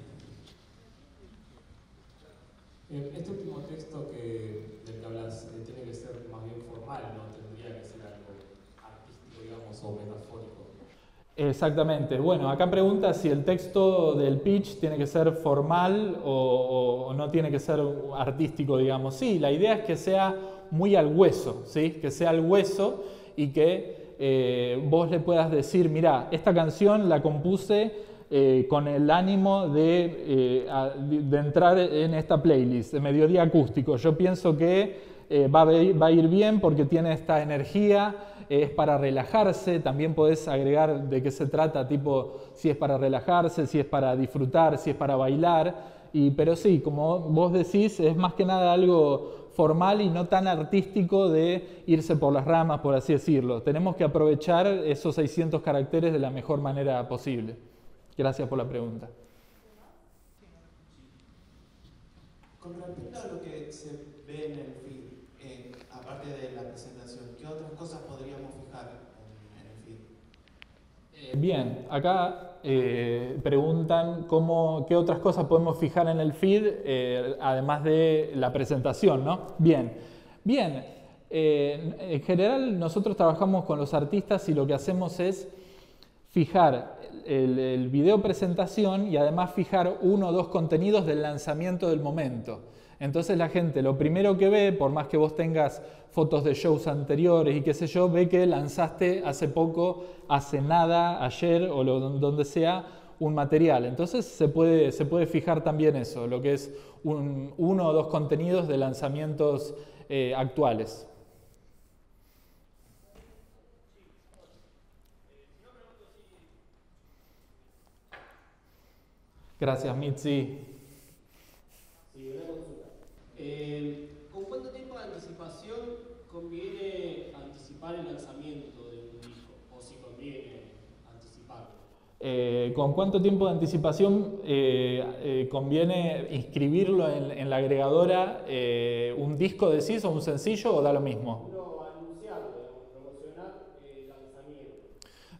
Este último texto del que hablas tiene que ser más bien formal, ¿no? Tendría que ser algo artístico, digamos, o metafórico. Exactamente. Bueno, acá pregunta si el texto del pitch tiene que ser formal o no tiene que ser artístico, digamos. Sí, la idea es que sea muy al hueso, ¿sí? Que sea al hueso y que vos le puedas decir, mirá, esta canción la compuse con el ánimo de entrar en esta playlist de Mediodía Acústico. Yo pienso que va a ir bien porque tiene esta energía, es para relajarse, también podés agregar de qué se trata, tipo si es para relajarse, si es para disfrutar, si es para bailar, pero sí, como vos decís, es más que nada algo formal y no tan artístico de irse por las ramas, por así decirlo. Tenemos que aprovechar esos 600 caracteres de la mejor manera posible. Gracias por la pregunta. Con respecto a lo que se ve en el feed, aparte de la presentación, ¿qué otras cosas podríamos fijar en el feed? Bien, acá preguntan qué otras cosas podemos fijar en el feed, además de la presentación, ¿no? Bien, en general nosotros trabajamos con los artistas y lo que hacemos es fijar el video presentación y además fijar 1 o 2 contenidos del lanzamiento del momento. Entonces la gente lo primero que ve, por más que vos tengas fotos de shows anteriores y qué sé yo, ve que lanzaste hace poco, hace nada, ayer o donde sea, un material. Entonces se puede fijar también eso, lo que es 1 o 2 contenidos de lanzamientos actuales. Gracias, Mitzi. Sí, una consulta. ¿Con cuánto tiempo de anticipación conviene anticipar el lanzamiento de un disco? ¿O si conviene anticiparlo? ¿Con cuánto tiempo de anticipación conviene inscribirlo en la agregadora? ¿Un disco decís o un sencillo o da lo mismo? Uno anunciarlo, promocionar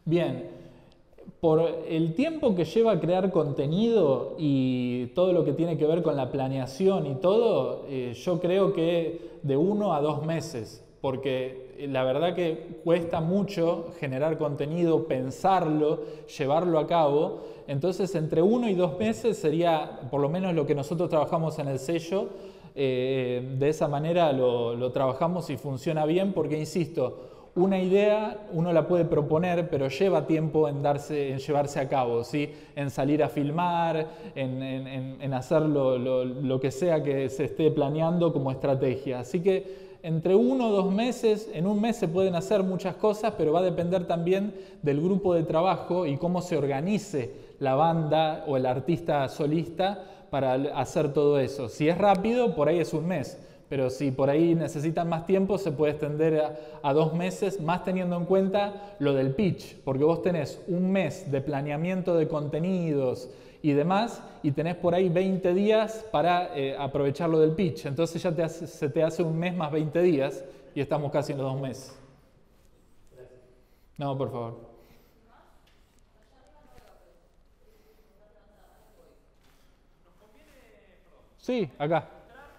Bien, por el tiempo que lleva crear contenido y todo lo que tiene que ver con la planeación y todo, yo creo que de 1 a 2 meses, porque la verdad que cuesta mucho generar contenido, pensarlo, llevarlo a cabo. Entonces, entre 1 y 2 meses sería por lo menos lo que nosotros trabajamos en el sello. De esa manera lo trabajamos y funciona bien, porque insisto, una idea uno la puede proponer, pero lleva tiempo en llevarse a cabo, ¿sí? En salir a filmar, en hacer lo que sea que se esté planeando como estrategia. Así que entre 1 o 2 meses, en un mes se pueden hacer muchas cosas, pero va a depender también del grupo de trabajo y cómo se organice la banda o el artista solista para hacer todo eso. Si es rápido, por ahí es un mes. Pero si por ahí necesitan más tiempo, se puede extender a 2 meses, más teniendo en cuenta lo del pitch, porque vos tenés un mes de planeamiento de contenidos y demás, y tenés por ahí 20 días para aprovechar lo del pitch. Entonces ya se te hace un mes más 20 días y estamos casi en los 2 meses. No, por favor. Sí, acá.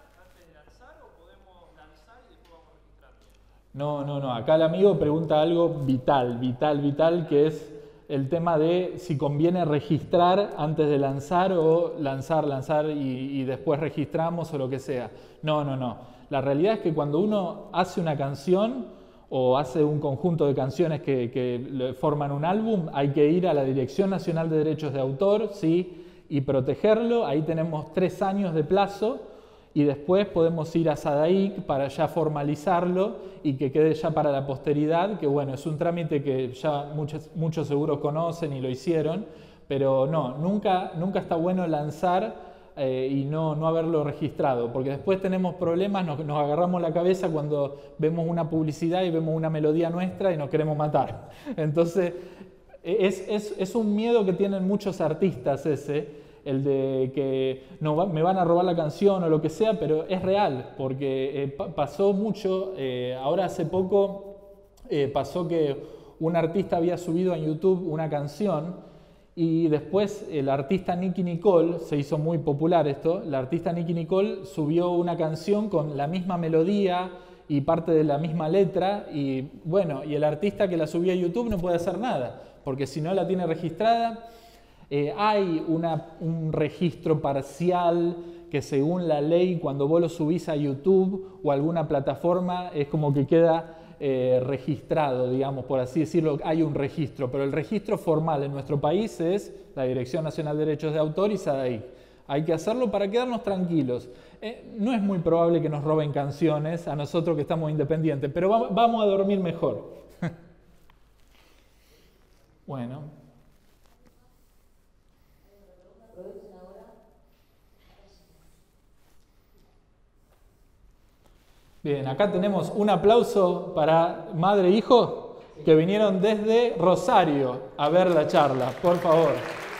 No. Acá el amigo pregunta algo vital, que es el tema de si conviene registrar antes de lanzar o lanzar y después registramos o lo que sea. No. La realidad es que cuando uno hace una canción o hace un conjunto de canciones que forman un álbum, hay que ir a la Dirección Nacional de Derechos de Autor, ¿sí? Y protegerlo. Ahí tenemos 3 años de plazo. Y después podemos ir a SADAIC para ya formalizarlo y que quede ya para la posteridad, que bueno, es un trámite que ya muchos seguros conocen y lo hicieron, pero no, nunca está bueno lanzar y no haberlo registrado, porque después tenemos problemas, nos agarramos la cabeza cuando vemos una publicidad y vemos una melodía nuestra y nos queremos matar. Entonces, es un miedo que tienen muchos artistas ese, el de que me van a robar la canción o lo que sea, pero es real, porque pasó mucho. Ahora hace poco pasó que un artista había subido a YouTube una canción y después el artista Nicki Nicole, se hizo muy popular esto, la artista Nicki Nicole subió una canción con la misma melodía y parte de la misma letra y bueno, y el artista que la subió a YouTube no puede hacer nada, porque si no la tiene registrada. Hay un registro parcial que según la ley cuando vos lo subís a YouTube o a alguna plataforma es como que queda registrado, digamos, por así decirlo, hay un registro, pero el registro formal en nuestro país es la Dirección Nacional de Derechos de Autor y SADAIC. Hay que hacerlo para quedarnos tranquilos. No es muy probable que nos roben canciones a nosotros que estamos independientes, pero vamos a dormir mejor. Bueno. Bien, acá tenemos un aplauso para madre e hijo que vinieron desde Rosario a ver la charla, por favor.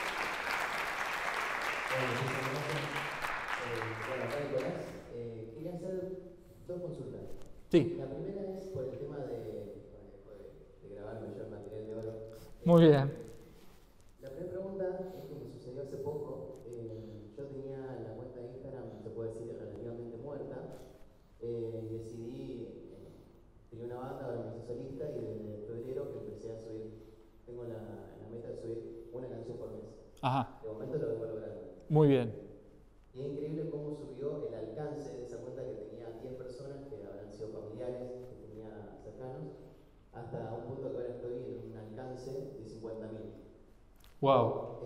Quería hacer 2 consultas. Sí. La primera es por el tema de grabarme yo el material de oro. Muy bien. La primera pregunta es que me sucedió hace poco. Yo tenía la cuenta de Instagram, se puede decir, relativamente muerta. Decidí, tenía una banda, ahora me hice solista y desde febrero que empecé a subir, tengo la meta de subir una canción por mes. Ajá. De momento lo vengo logrando. Muy bien. Y es increíble cómo subió el alcance de esa cuenta que tenía 10 personas, que habrán sido familiares, que tenía cercanos, hasta un punto que ahora estoy en un alcance de 50.000. Wow.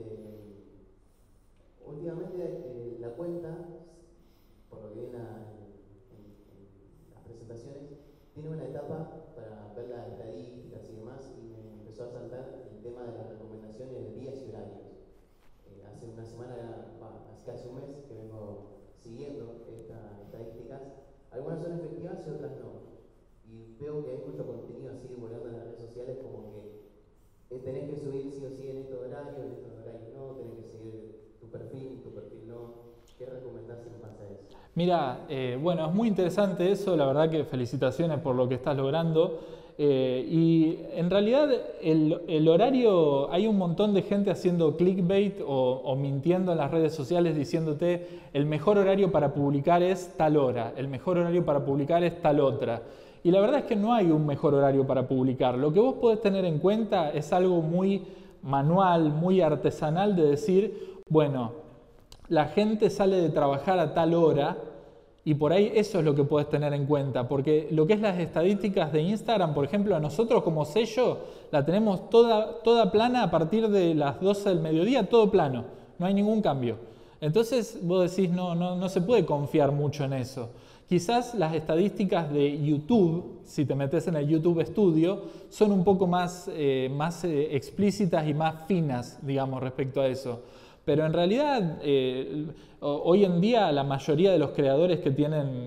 Últimamente la cuenta, por lo que vi en las presentaciones, tiene una etapa para ver las estadísticas y demás, y me empezó a saltar el tema de las recomendaciones de días y horarios. Hace una semana, hace casi un mes que vengo siguiendo estas estadísticas. Algunas son efectivas y otras no. Y veo que hay mucho contenido así divulgando en las redes sociales como que tenés que subir sí o sí en estos horarios no, tenés que seguir tu perfil no. ¿Qué recomendás en base a eso? Mira, bueno, es muy interesante eso, la verdad que felicitaciones por lo que estás logrando. Y en realidad el horario, hay un montón de gente haciendo clickbait o mintiendo en las redes sociales diciéndote el mejor horario para publicar es tal hora, el mejor horario para publicar es tal otra. Y la verdad es que no hay un mejor horario para publicar. Lo que vos podés tener en cuenta es algo muy manual, muy artesanal de decir, bueno, la gente sale de trabajar a tal hora, y por ahí eso es lo que puedes tener en cuenta, porque lo que es las estadísticas de Instagram, por ejemplo, nosotros como sello la tenemos toda plana a partir de las 12 del mediodía, todo plano, no hay ningún cambio. Entonces vos decís, no se puede confiar mucho en eso. Quizás las estadísticas de YouTube, si te metes en el YouTube Studio, son un poco más explícitas y más finas, digamos, respecto a eso. Pero en realidad, hoy en día la mayoría de los creadores que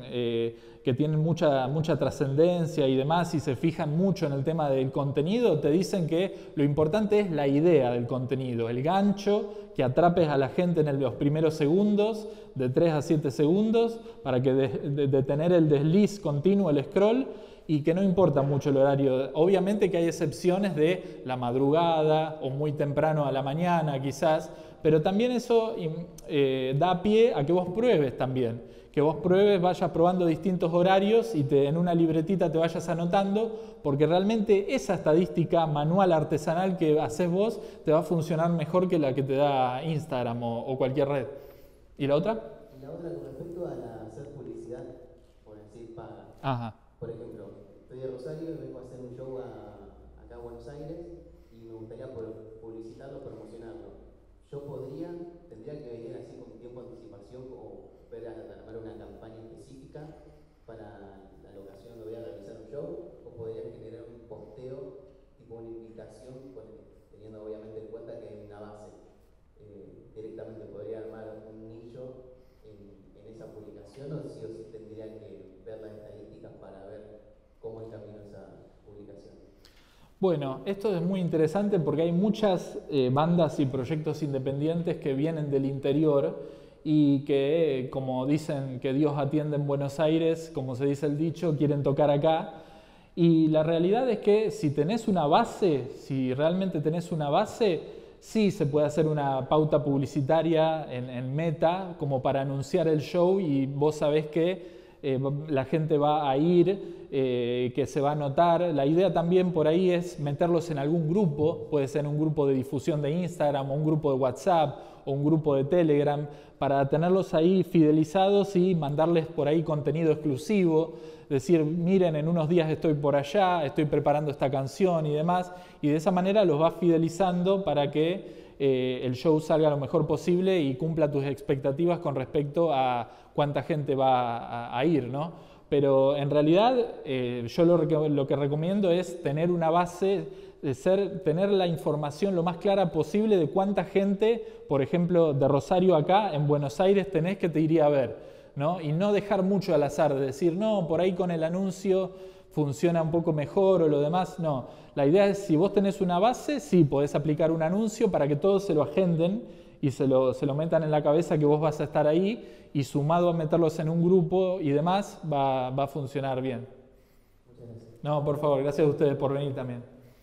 tienen mucha trascendencia y demás y se fijan mucho en el tema del contenido, te dicen que lo importante es la idea del contenido, el gancho, que atrapes a la gente en los primeros segundos, de 3 a 7 segundos, para que de tener el desliz continuo, el scroll, y que no importa mucho el horario. Obviamente que hay excepciones de la madrugada o muy temprano a la mañana quizás, pero también eso da pie a que vos pruebes también, que vos pruebes, vayas probando distintos horarios y en una libretita te vayas anotando, porque realmente esa estadística manual artesanal que haces vos te va a funcionar mejor que la que te da Instagram o cualquier red. ¿Y la otra? Y la otra con respecto a hacer publicidad, por decir paga. Ajá. Por ejemplo, estoy de Rosario y vengo a hacer un show acá a Buenos Aires y me gustaría publicitarlo, promocionarlo. Yo tendría que venir así con tiempo de anticipación o armar una campaña específica para la locación donde voy a realizar un show, o podría generar un posteo, tipo una invitación, teniendo obviamente en cuenta que hay una base. Directamente podría armar un nicho en esa publicación, o sí tendría que ver las estadísticas para ver cómo encaminó esa publicación. Bueno, esto es muy interesante porque hay muchas bandas y proyectos independientes que vienen del interior y que, como dicen que Dios atiende en Buenos Aires, como se dice el dicho, quieren tocar acá. Y la realidad es que si tenés una base, si realmente tenés una base, sí se puede hacer una pauta publicitaria en Meta como para anunciar el show y vos sabés que la gente va a ir, que se va a notar. La idea también por ahí es meterlos en algún grupo, puede ser un grupo de difusión de Instagram o un grupo de WhatsApp o un grupo de Telegram, para tenerlos ahí fidelizados y mandarles por ahí contenido exclusivo, decir, miren, en unos días estoy por allá, estoy preparando esta canción y demás, y de esa manera los vas fidelizando para que el show salga lo mejor posible y cumpla tus expectativas con respecto a cuánta gente va a ir, ¿no? Pero en realidad yo lo que recomiendo es tener una base, tener la información lo más clara posible de cuánta gente, por ejemplo, de Rosario acá, en Buenos Aires tenés que te iría a ver, ¿no? Y no dejar mucho al azar, de decir, no, por ahí con el anuncio funciona un poco mejor o lo demás, no. La idea es, si vos tenés una base, sí, podés aplicar un anuncio para que todos se lo agenden y se lo metan en la cabeza que vos vas a estar ahí, y sumado a meterlos en un grupo y demás, va a funcionar bien. Muchas gracias. No, por favor, gracias a ustedes por venir también.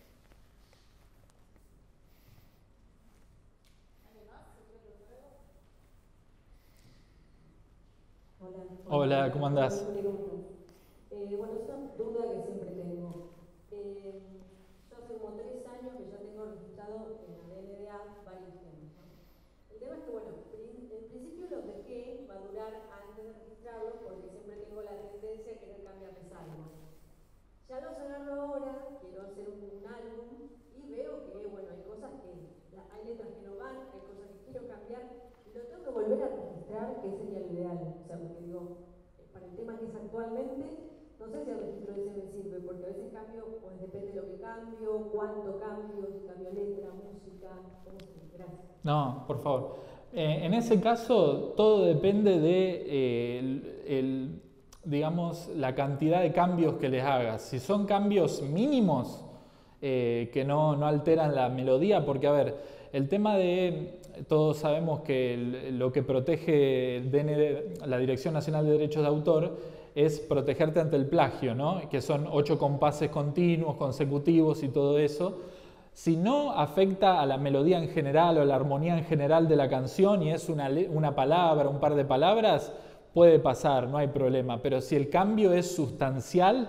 Hola, ¿cómo andás? Bueno, es una duda que siempre tengo. Yo hace como 3 años que ya tengo registrado en la DNDA varios temas, ¿no? El tema es que, bueno, en principio los dejé madurar antes de registrarlos porque siempre tengo la tendencia a querer cambiarles algo. Ya los agarro ahora, quiero hacer un álbum y veo que, bueno, hay cosas que, hay letras que no van, hay cosas que quiero cambiar y lo tengo que volver a registrar, que sería lo ideal. O sea, porque digo, para el tema que es actualmente, no sé si el registro ese me sirve, porque a veces cambio, pues depende de lo que cambio, cuánto cambio, si cambio letra, música, cómo se dice. Gracias. No, por favor. En ese caso, todo depende de, digamos, la cantidad de cambios que les hagas. Si son cambios mínimos, que no alteran la melodía, porque, a ver, el tema de, todos sabemos que lo que protege el DND, la Dirección Nacional de Derechos de Autor, es protegerte ante el plagio, ¿no? Que son 8 compases continuos, consecutivos y todo eso. Si no afecta a la melodía en general o a la armonía en general de la canción y es una palabra, un par de palabras, puede pasar, no hay problema. Pero si el cambio es sustancial,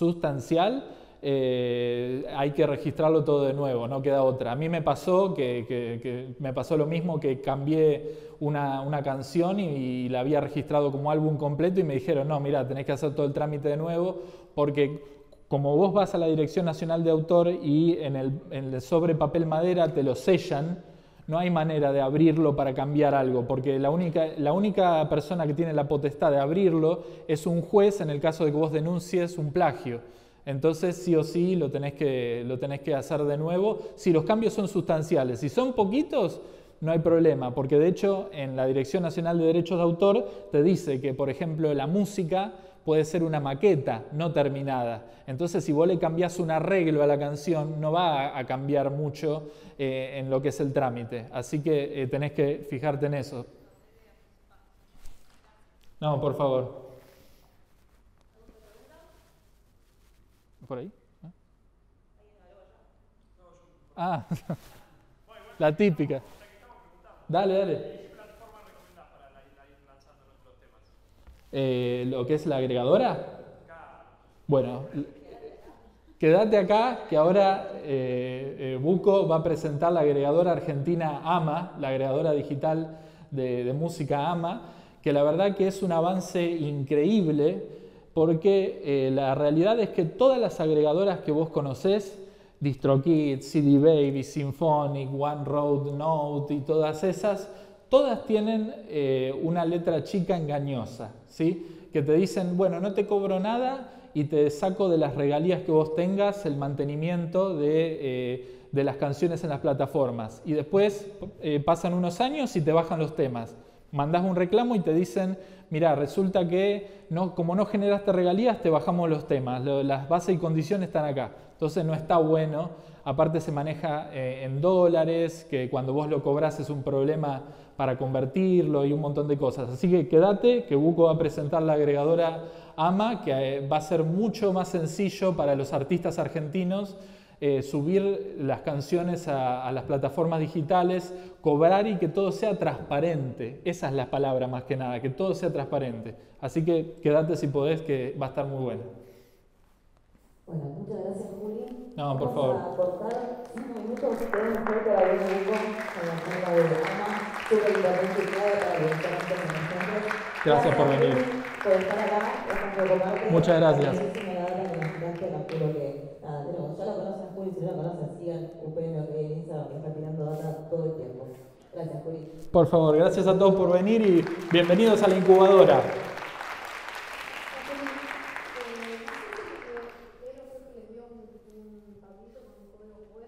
hay que registrarlo todo de nuevo, no queda otra. A mí me pasó que me pasó lo mismo, que cambié una canción y la había registrado como álbum completo y me dijeron, no, mira, tenés que hacer todo el trámite de nuevo porque como vos vas a la Dirección Nacional de Autor y en el sobre papel madera te lo sellan, no hay manera de abrirlo para cambiar algo, porque la única persona que tiene la potestad de abrirlo es un juez en el caso de que vos denuncies un plagio. Entonces, sí o sí, lo tenés que hacer de nuevo. Si los cambios son sustanciales, si son poquitos, no hay problema, porque de hecho en la Dirección Nacional de Derechos de Autor te dice que, por ejemplo, la música puede ser una maqueta no terminada. Entonces, si vos le cambiás un arreglo a la canción, no va a cambiar mucho en lo que es el trámite. Así que tenés que fijarte en eso. No, por favor. ¿Por ahí? Ah, la típica. Dale. Lo que es la agregadora. Bueno, quédate acá que ahora Buco va a presentar la agregadora argentina AMA, la agregadora digital de música AMA, que la verdad que es un avance increíble porque la realidad es que todas las agregadoras que vos conocés, DistroKid, CD Baby, Symphonic, OneRoad, Note y todas esas, todas tienen una letra chica engañosa, ¿sí? Que te dicen, bueno, no te cobro nada y te saco de las regalías que vos tengas el mantenimiento de las canciones en las plataformas. Y después pasan unos años y te bajan los temas. Mandás un reclamo y te dicen, mirá, resulta que como no generaste regalías, te bajamos los temas. Las bases y condiciones están acá. Entonces no está bueno. Aparte se maneja en dólares, que cuando vos lo cobrás es un problema para convertirlo y un montón de cosas. Así que quédate, que Buco va a presentar la agregadora AMA, que va a ser mucho más sencillo para los artistas argentinos subir las canciones a las plataformas digitales, cobrar y que todo sea transparente. Esa es la palabra más que nada, que todo sea transparente. Así que quédate si podés, que va a estar muy bueno. Bueno, muchas gracias, Juli. No, por favor. Vamos a cortar 5 minutos, tenemos un fuerte la buena Buco con la zona de AMA, súper importante y clave para los restaurantes emergentes. Gracias por venir. Por estar acá, muchas gracias. Ya lo conocen, Juli, si no lo conocen, sigan UPM OK en Instagram, que está tirando data todo el tiempo. Gracias, Juli. Por favor, gracias a todos por venir y bienvenidos a la incubadora.